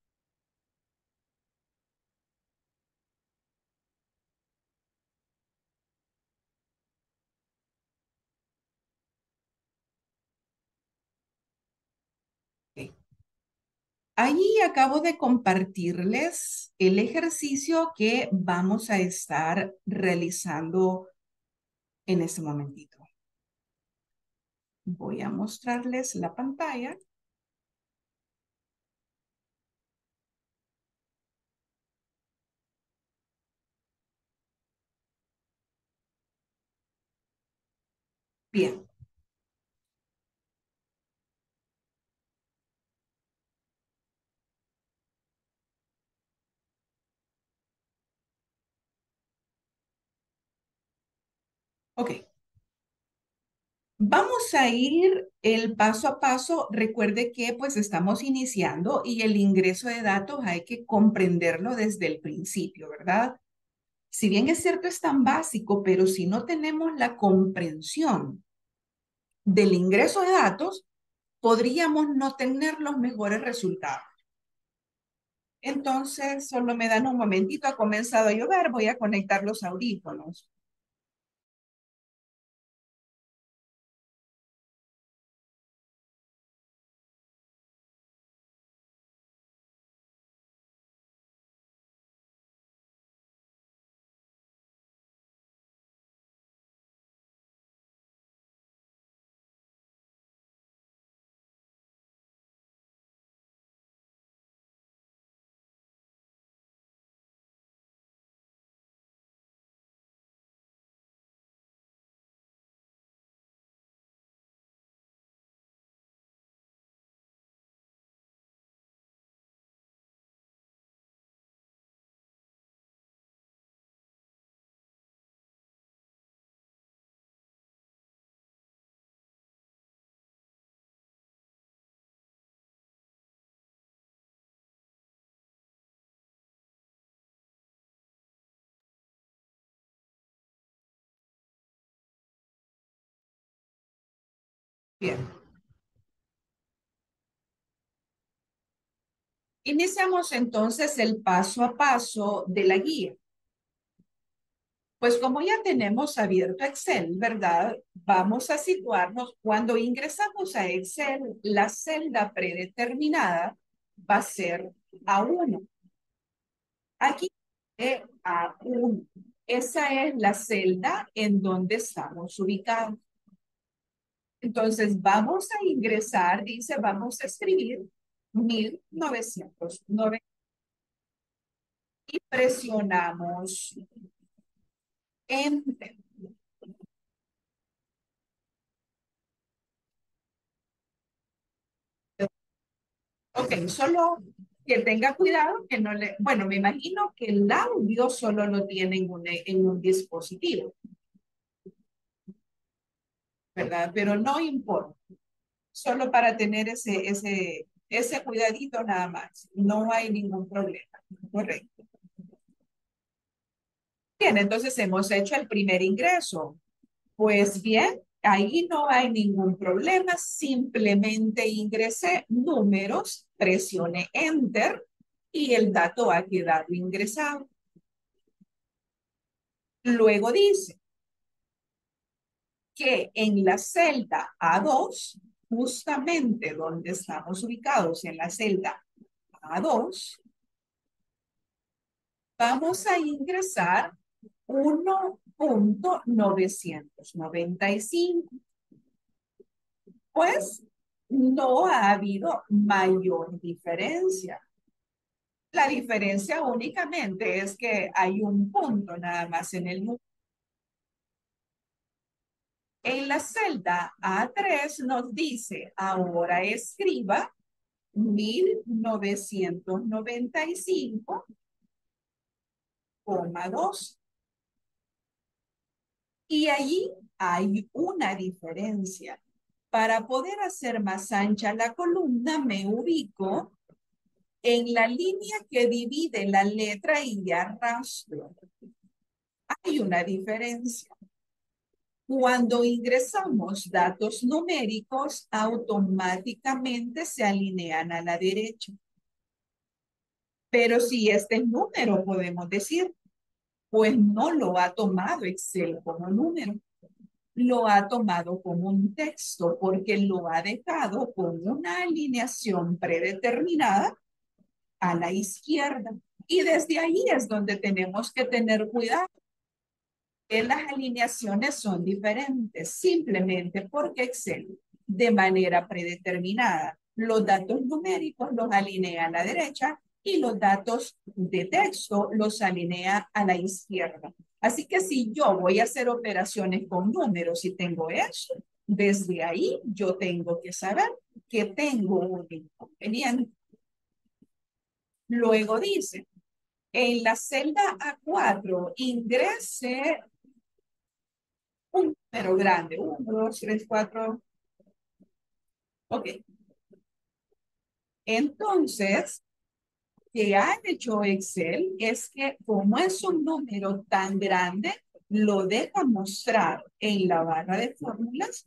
Speaker 2: Okay. Allí acabo de compartirles el ejercicio que vamos a estar realizando en este momentito. Voy a mostrarles la pantalla. Bien. Ok. Vamos a ir el paso a paso. Recuerde que pues estamos iniciando y el ingreso de datos hay que comprenderlo desde el principio, ¿verdad? Si bien es cierto es tan básico, pero si no tenemos la comprensión del ingreso de datos, podríamos no tener los mejores resultados. Entonces, solo me dan un momentito, ha comenzado a llover, voy a conectar los audífonos. Bien. Iniciamos entonces el paso a paso de la guía. Pues como ya tenemos abierto Excel, ¿verdad? Vamos a situarnos, cuando ingresamos a Excel, la celda predeterminada va a ser A uno. Aquí eh, A uno. Esa es la celda en donde estamos ubicados. Entonces vamos a ingresar, dice, vamos a escribir mil novecientos noventa y presionamos Enter. Ok, solo que tenga cuidado que no le... Bueno, me imagino que el audio solo lo tiene en un, en un dispositivo, ¿verdad? Pero no importa. Solo para tener ese, ese, ese cuidadito nada más. No hay ningún problema. Correcto. Bien, entonces hemos hecho el primer ingreso. Pues bien, ahí no hay ningún problema. Simplemente ingresé números, presione Enter y el dato ha quedado ingresado. Luego dice que en la celda A dos, justamente donde estamos ubicados en la celda A dos, vamos a ingresar uno punto novecientos noventa y cinco. Pues no ha habido mayor diferencia. La diferencia únicamente es que hay un punto nada más en el número. En la celda A tres nos dice, ahora escriba mil novecientos noventa y cinco coma dos. Y allí hay una diferencia. Para poder hacer más ancha la columna, me ubico en la línea que divide la letra y arrastro. Hay una diferencia. Cuando ingresamos datos numéricos, automáticamente se alinean a la derecha. Pero si este es número, podemos decir, pues no lo ha tomado Excel como número. Lo ha tomado como un texto porque lo ha dejado con una alineación predeterminada a la izquierda. Y desde ahí es donde tenemos que tener cuidado. Que las alineaciones son diferentes, simplemente porque Excel, de manera predeterminada, los datos numéricos los alinea a la derecha y los datos de texto los alinea a la izquierda. Así que si yo voy a hacer operaciones con números y tengo eso, desde ahí yo tengo que saber que tengo un inconveniente. Luego dice, en la celda A cuatro ingrese un número grande, uno, dos, tres, cuatro. Ok. Entonces, que ha hecho Excel es que como es un número tan grande, lo deja mostrar en la barra de fórmulas,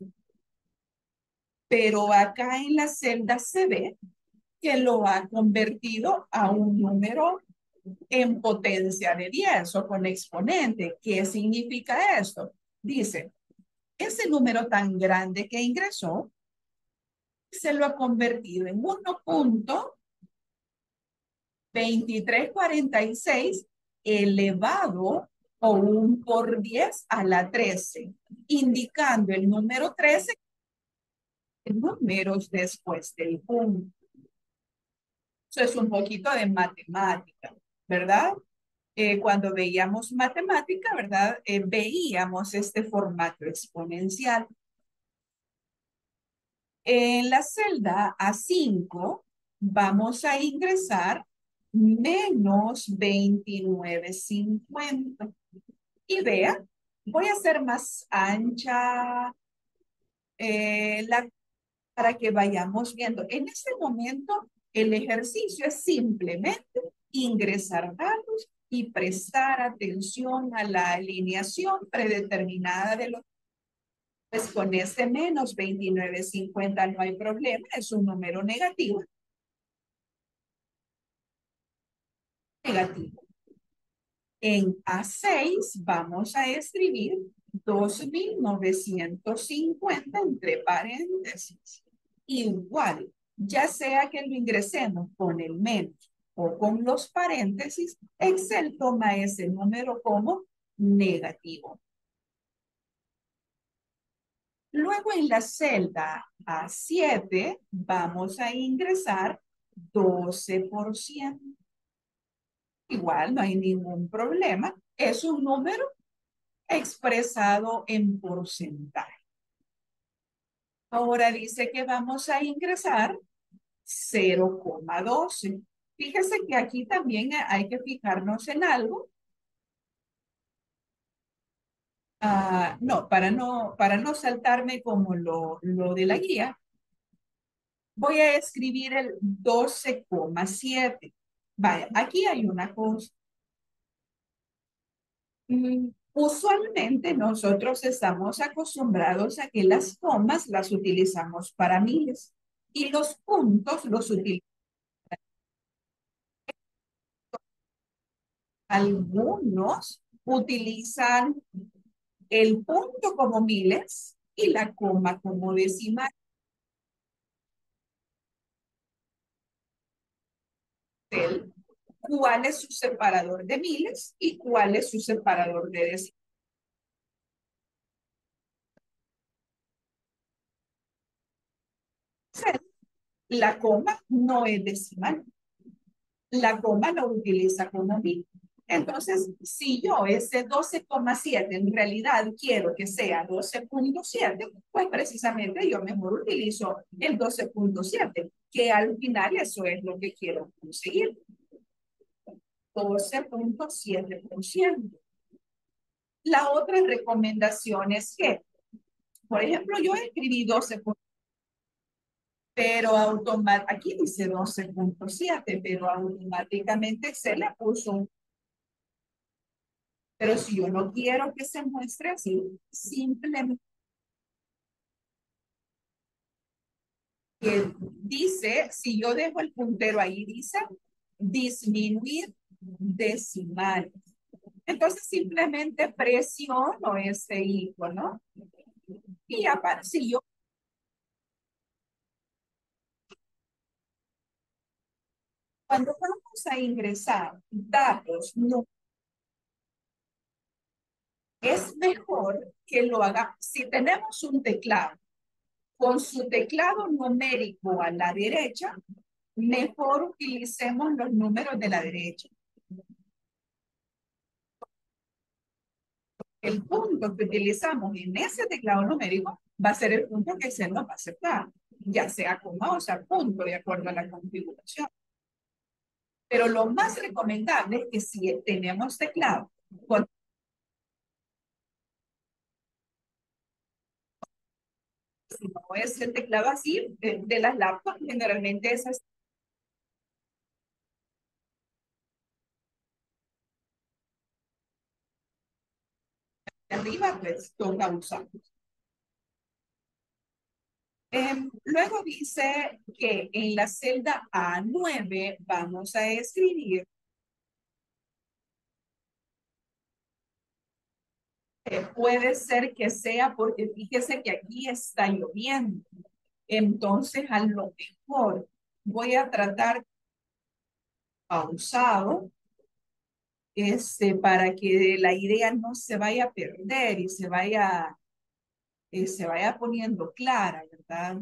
Speaker 2: pero acá en la celda se ve que lo ha convertido a un número en potencia de diez o con exponente. ¿Qué significa esto? Dice, ese número tan grande que ingresó se lo ha convertido en uno punto veintitrés cuarenta y seis elevado o un por diez a la trece, indicando el número trece en números después del punto. Eso es un poquito de matemática, ¿verdad? Eh, cuando veíamos matemática, ¿verdad? Eh, veíamos este formato exponencial. En la celda A cinco vamos a ingresar menos veintinueve cincuenta. Y vea, voy a hacer más ancha eh, la, para que vayamos viendo. En este momento, el ejercicio es simplemente ingresar datos y prestar atención a la alineación predeterminada de los. Pues con este menos veintinueve cincuenta no hay problema, es un número negativo. Negativo. En A seis vamos a escribir dos mil novecientos cincuenta entre paréntesis. Igual, ya sea que lo ingresemos con el menos o con los paréntesis, Excel toma ese número como negativo. Luego en la celda A siete vamos a ingresar doce por ciento. Igual no hay ningún problema. Es un número expresado en porcentaje. Ahora dice que vamos a ingresar cero coma doce. Fíjese que aquí también hay que fijarnos en algo. Ah, no, para no, para no saltarme como lo, lo de la guía, voy a escribir el doce coma siete. Vaya, aquí hay una cosa. Mm, Usualmente nosotros estamos acostumbrados a que las comas las utilizamos para miles y los puntos los utilizamos. Algunos utilizan el punto como miles y la coma como decimal. ¿Cuál es su separador de miles y cuál es su separador de decimales? La coma no es decimal. La coma lo utiliza como mil. Entonces, si yo ese doce coma siete en realidad quiero que sea doce punto siete, pues precisamente yo mejor utilizo el doce punto siete, que al final eso es lo que quiero conseguir. doce punto siete por ciento. La otra recomendación es que, por ejemplo, yo escribí doce punto siete, pero automáticamente, aquí dice doce punto siete, pero automáticamente se le puso un. Pero si yo no quiero que se muestre así, simplemente que dice, si yo dejo el puntero ahí, dice disminuir decimales. Entonces simplemente presiono ese icono y aparece. Si yo cuando vamos a ingresar datos, no es mejor que lo haga. Si tenemos un teclado con su teclado numérico a la derecha, mejor utilicemos los números de la derecha. El punto que utilizamos en ese teclado numérico va a ser el punto que se nos va a aceptar, ya sea coma o sea punto, de acuerdo a la configuración. Pero lo más recomendable es que si tenemos teclado con si no es el teclado así, de, de las laptops, generalmente esas de arriba, pues toca usarlos. Eh, luego dice que en la celda A nueve vamos a escribir eh, puede ser que sea porque fíjese que aquí está lloviendo. Entonces, a lo mejor voy a tratar pausado este, para que la idea no se vaya a perder y se vaya, eh, se vaya poniendo clara, ¿verdad?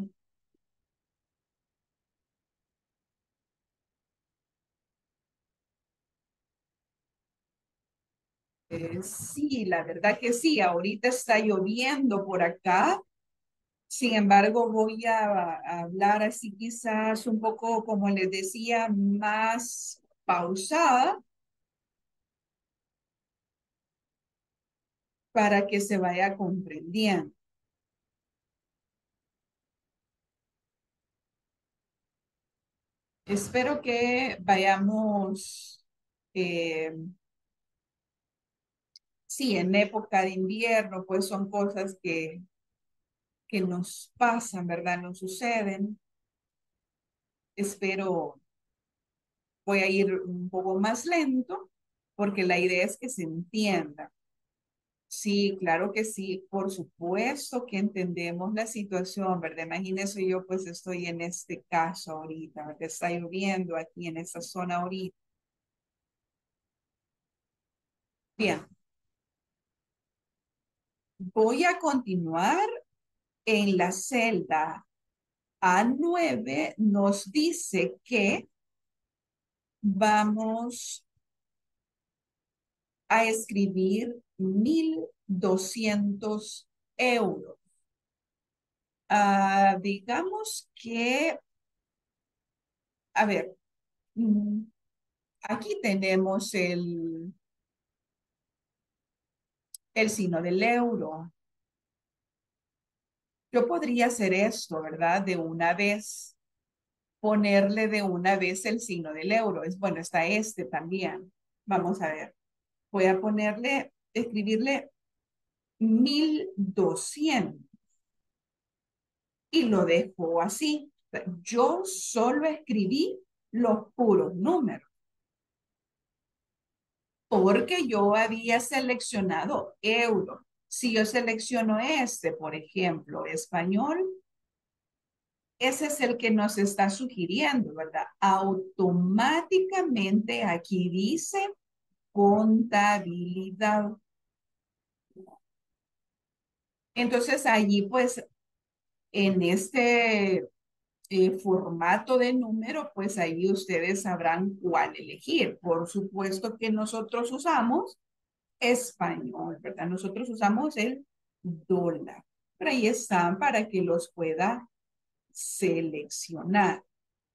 Speaker 2: Eh, sí, la verdad que sí, ahorita está lloviendo por acá. Sin embargo, voy a, a hablar así quizás un poco, como les decía, más pausada para que se vaya comprendiendo. Espero que vayamos, eh, sí, en época de invierno, pues son cosas que, que nos pasan, ¿verdad? Nos suceden. Espero, voy a ir un poco más lento, porque la idea es que se entienda. Sí, claro que sí, por supuesto que entendemos la situación, ¿verdad? Imagínese yo, pues estoy en este caso ahorita, ¿verdad? Está lloviendo aquí en esta zona ahorita. Bien. Voy a continuar en la celda A nueve, nos dice que vamos a escribir mil doscientos euros. Ah, digamos que, a ver, mm, aquí tenemos el, el signo del euro. Yo podría hacer esto, ¿verdad? De una vez, ponerle de una vez el signo del euro. Es bueno, está este también. Vamos a ver. Voy a ponerle, escribirle mil doscientos y lo dejo así. Yo solo escribí los puros números porque yo había seleccionado euro. Si yo selecciono este, por ejemplo, español, ese es el que nos está sugiriendo, ¿verdad? Automáticamente aquí dice contabilidad. Entonces allí pues en este eh, formato de número, pues ahí ustedes sabrán cuál elegir. Por supuesto que nosotros usamos español, ¿verdad? Nosotros usamos el dólar. Pero ahí están para que los pueda seleccionar.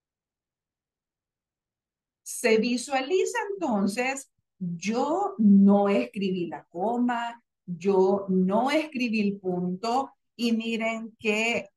Speaker 2: Se visualiza entonces, yo no escribí la coma, yo no escribí el punto y miren que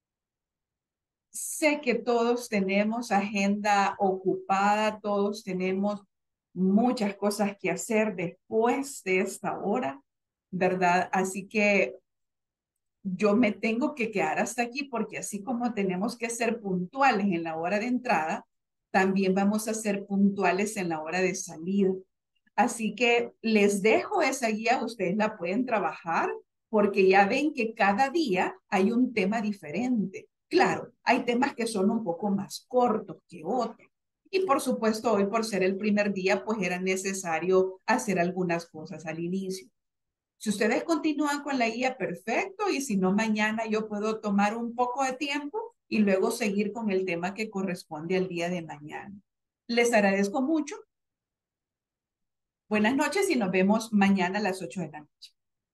Speaker 2: sé que todos tenemos agenda ocupada, todos tenemos muchas cosas que hacer después de esta hora, ¿verdad? Así que yo me tengo que quedar hasta aquí porque así como tenemos que ser puntuales en la hora de entrada, también vamos a ser puntuales en la hora de salida. Así que les dejo esa guía, ustedes la pueden trabajar porque ya ven que cada día hay un tema diferente. Claro, hay temas que son un poco más cortos que otros. Y por supuesto, hoy por ser el primer día, pues era necesario hacer algunas cosas al inicio. Si ustedes continúan con la guía, perfecto, y si no, mañana yo puedo tomar un poco de tiempo y luego seguir con el tema que corresponde al día de mañana. Les agradezco mucho. Buenas noches y nos vemos mañana a las ocho de la noche.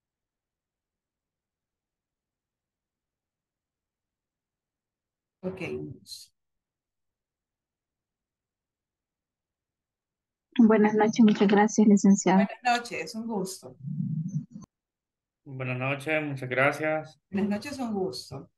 Speaker 2: Ok.
Speaker 11: Buenas noches, muchas gracias, licenciada.
Speaker 2: Buenas noches, un gusto.
Speaker 4: Buenas noches, muchas gracias.
Speaker 2: Buenas noches, un gusto.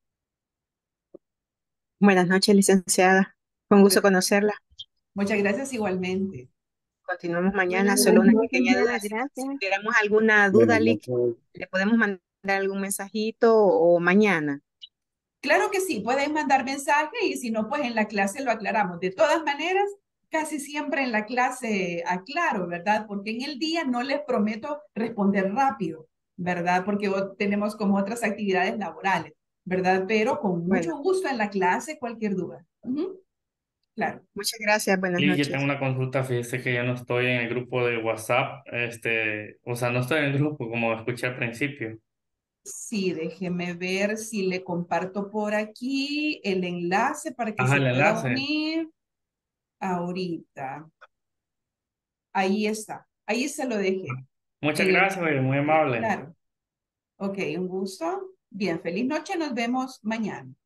Speaker 12: Buenas noches, licenciada. Con gusto conocerla.
Speaker 2: Muchas gracias igualmente.
Speaker 12: Continuamos mañana.
Speaker 8: Buenas
Speaker 12: Solo una
Speaker 8: noches,
Speaker 12: pequeña duda. Si,
Speaker 8: gracias.
Speaker 12: si tuviéramos alguna duda,
Speaker 1: Buenas
Speaker 12: Lick,
Speaker 1: noches.
Speaker 12: ¿le podemos mandar algún mensajito o mañana?
Speaker 2: Claro que sí, pueden mandar mensaje y si no, pues en la clase lo aclaramos. De todas maneras, casi siempre en la clase aclaro, ¿verdad? Porque en el día no les prometo responder rápido, ¿verdad? Porque tenemos como otras actividades laborales, ¿verdad? Pero con mucho
Speaker 12: Bueno,
Speaker 2: gusto en la clase, cualquier duda. Ujú. Claro.
Speaker 12: muchas gracias. Buenas
Speaker 4: Y yo
Speaker 12: noches.
Speaker 4: tengo una consulta, fíjese que yo no estoy en el grupo de WhatsApp, este, o sea, no estoy en el grupo como escuché al principio.
Speaker 2: Sí, déjeme ver si le comparto por aquí el enlace para que
Speaker 4: Ajá,
Speaker 2: se
Speaker 4: el
Speaker 2: pueda
Speaker 4: enlace.
Speaker 2: unir ahorita. Ahí está. Ahí se lo dejé.
Speaker 4: Muchas
Speaker 2: El,
Speaker 4: gracias, oye, muy
Speaker 2: sí,
Speaker 4: amable.
Speaker 2: claro. Ok, un gusto. Bien, feliz noche. Nos vemos mañana.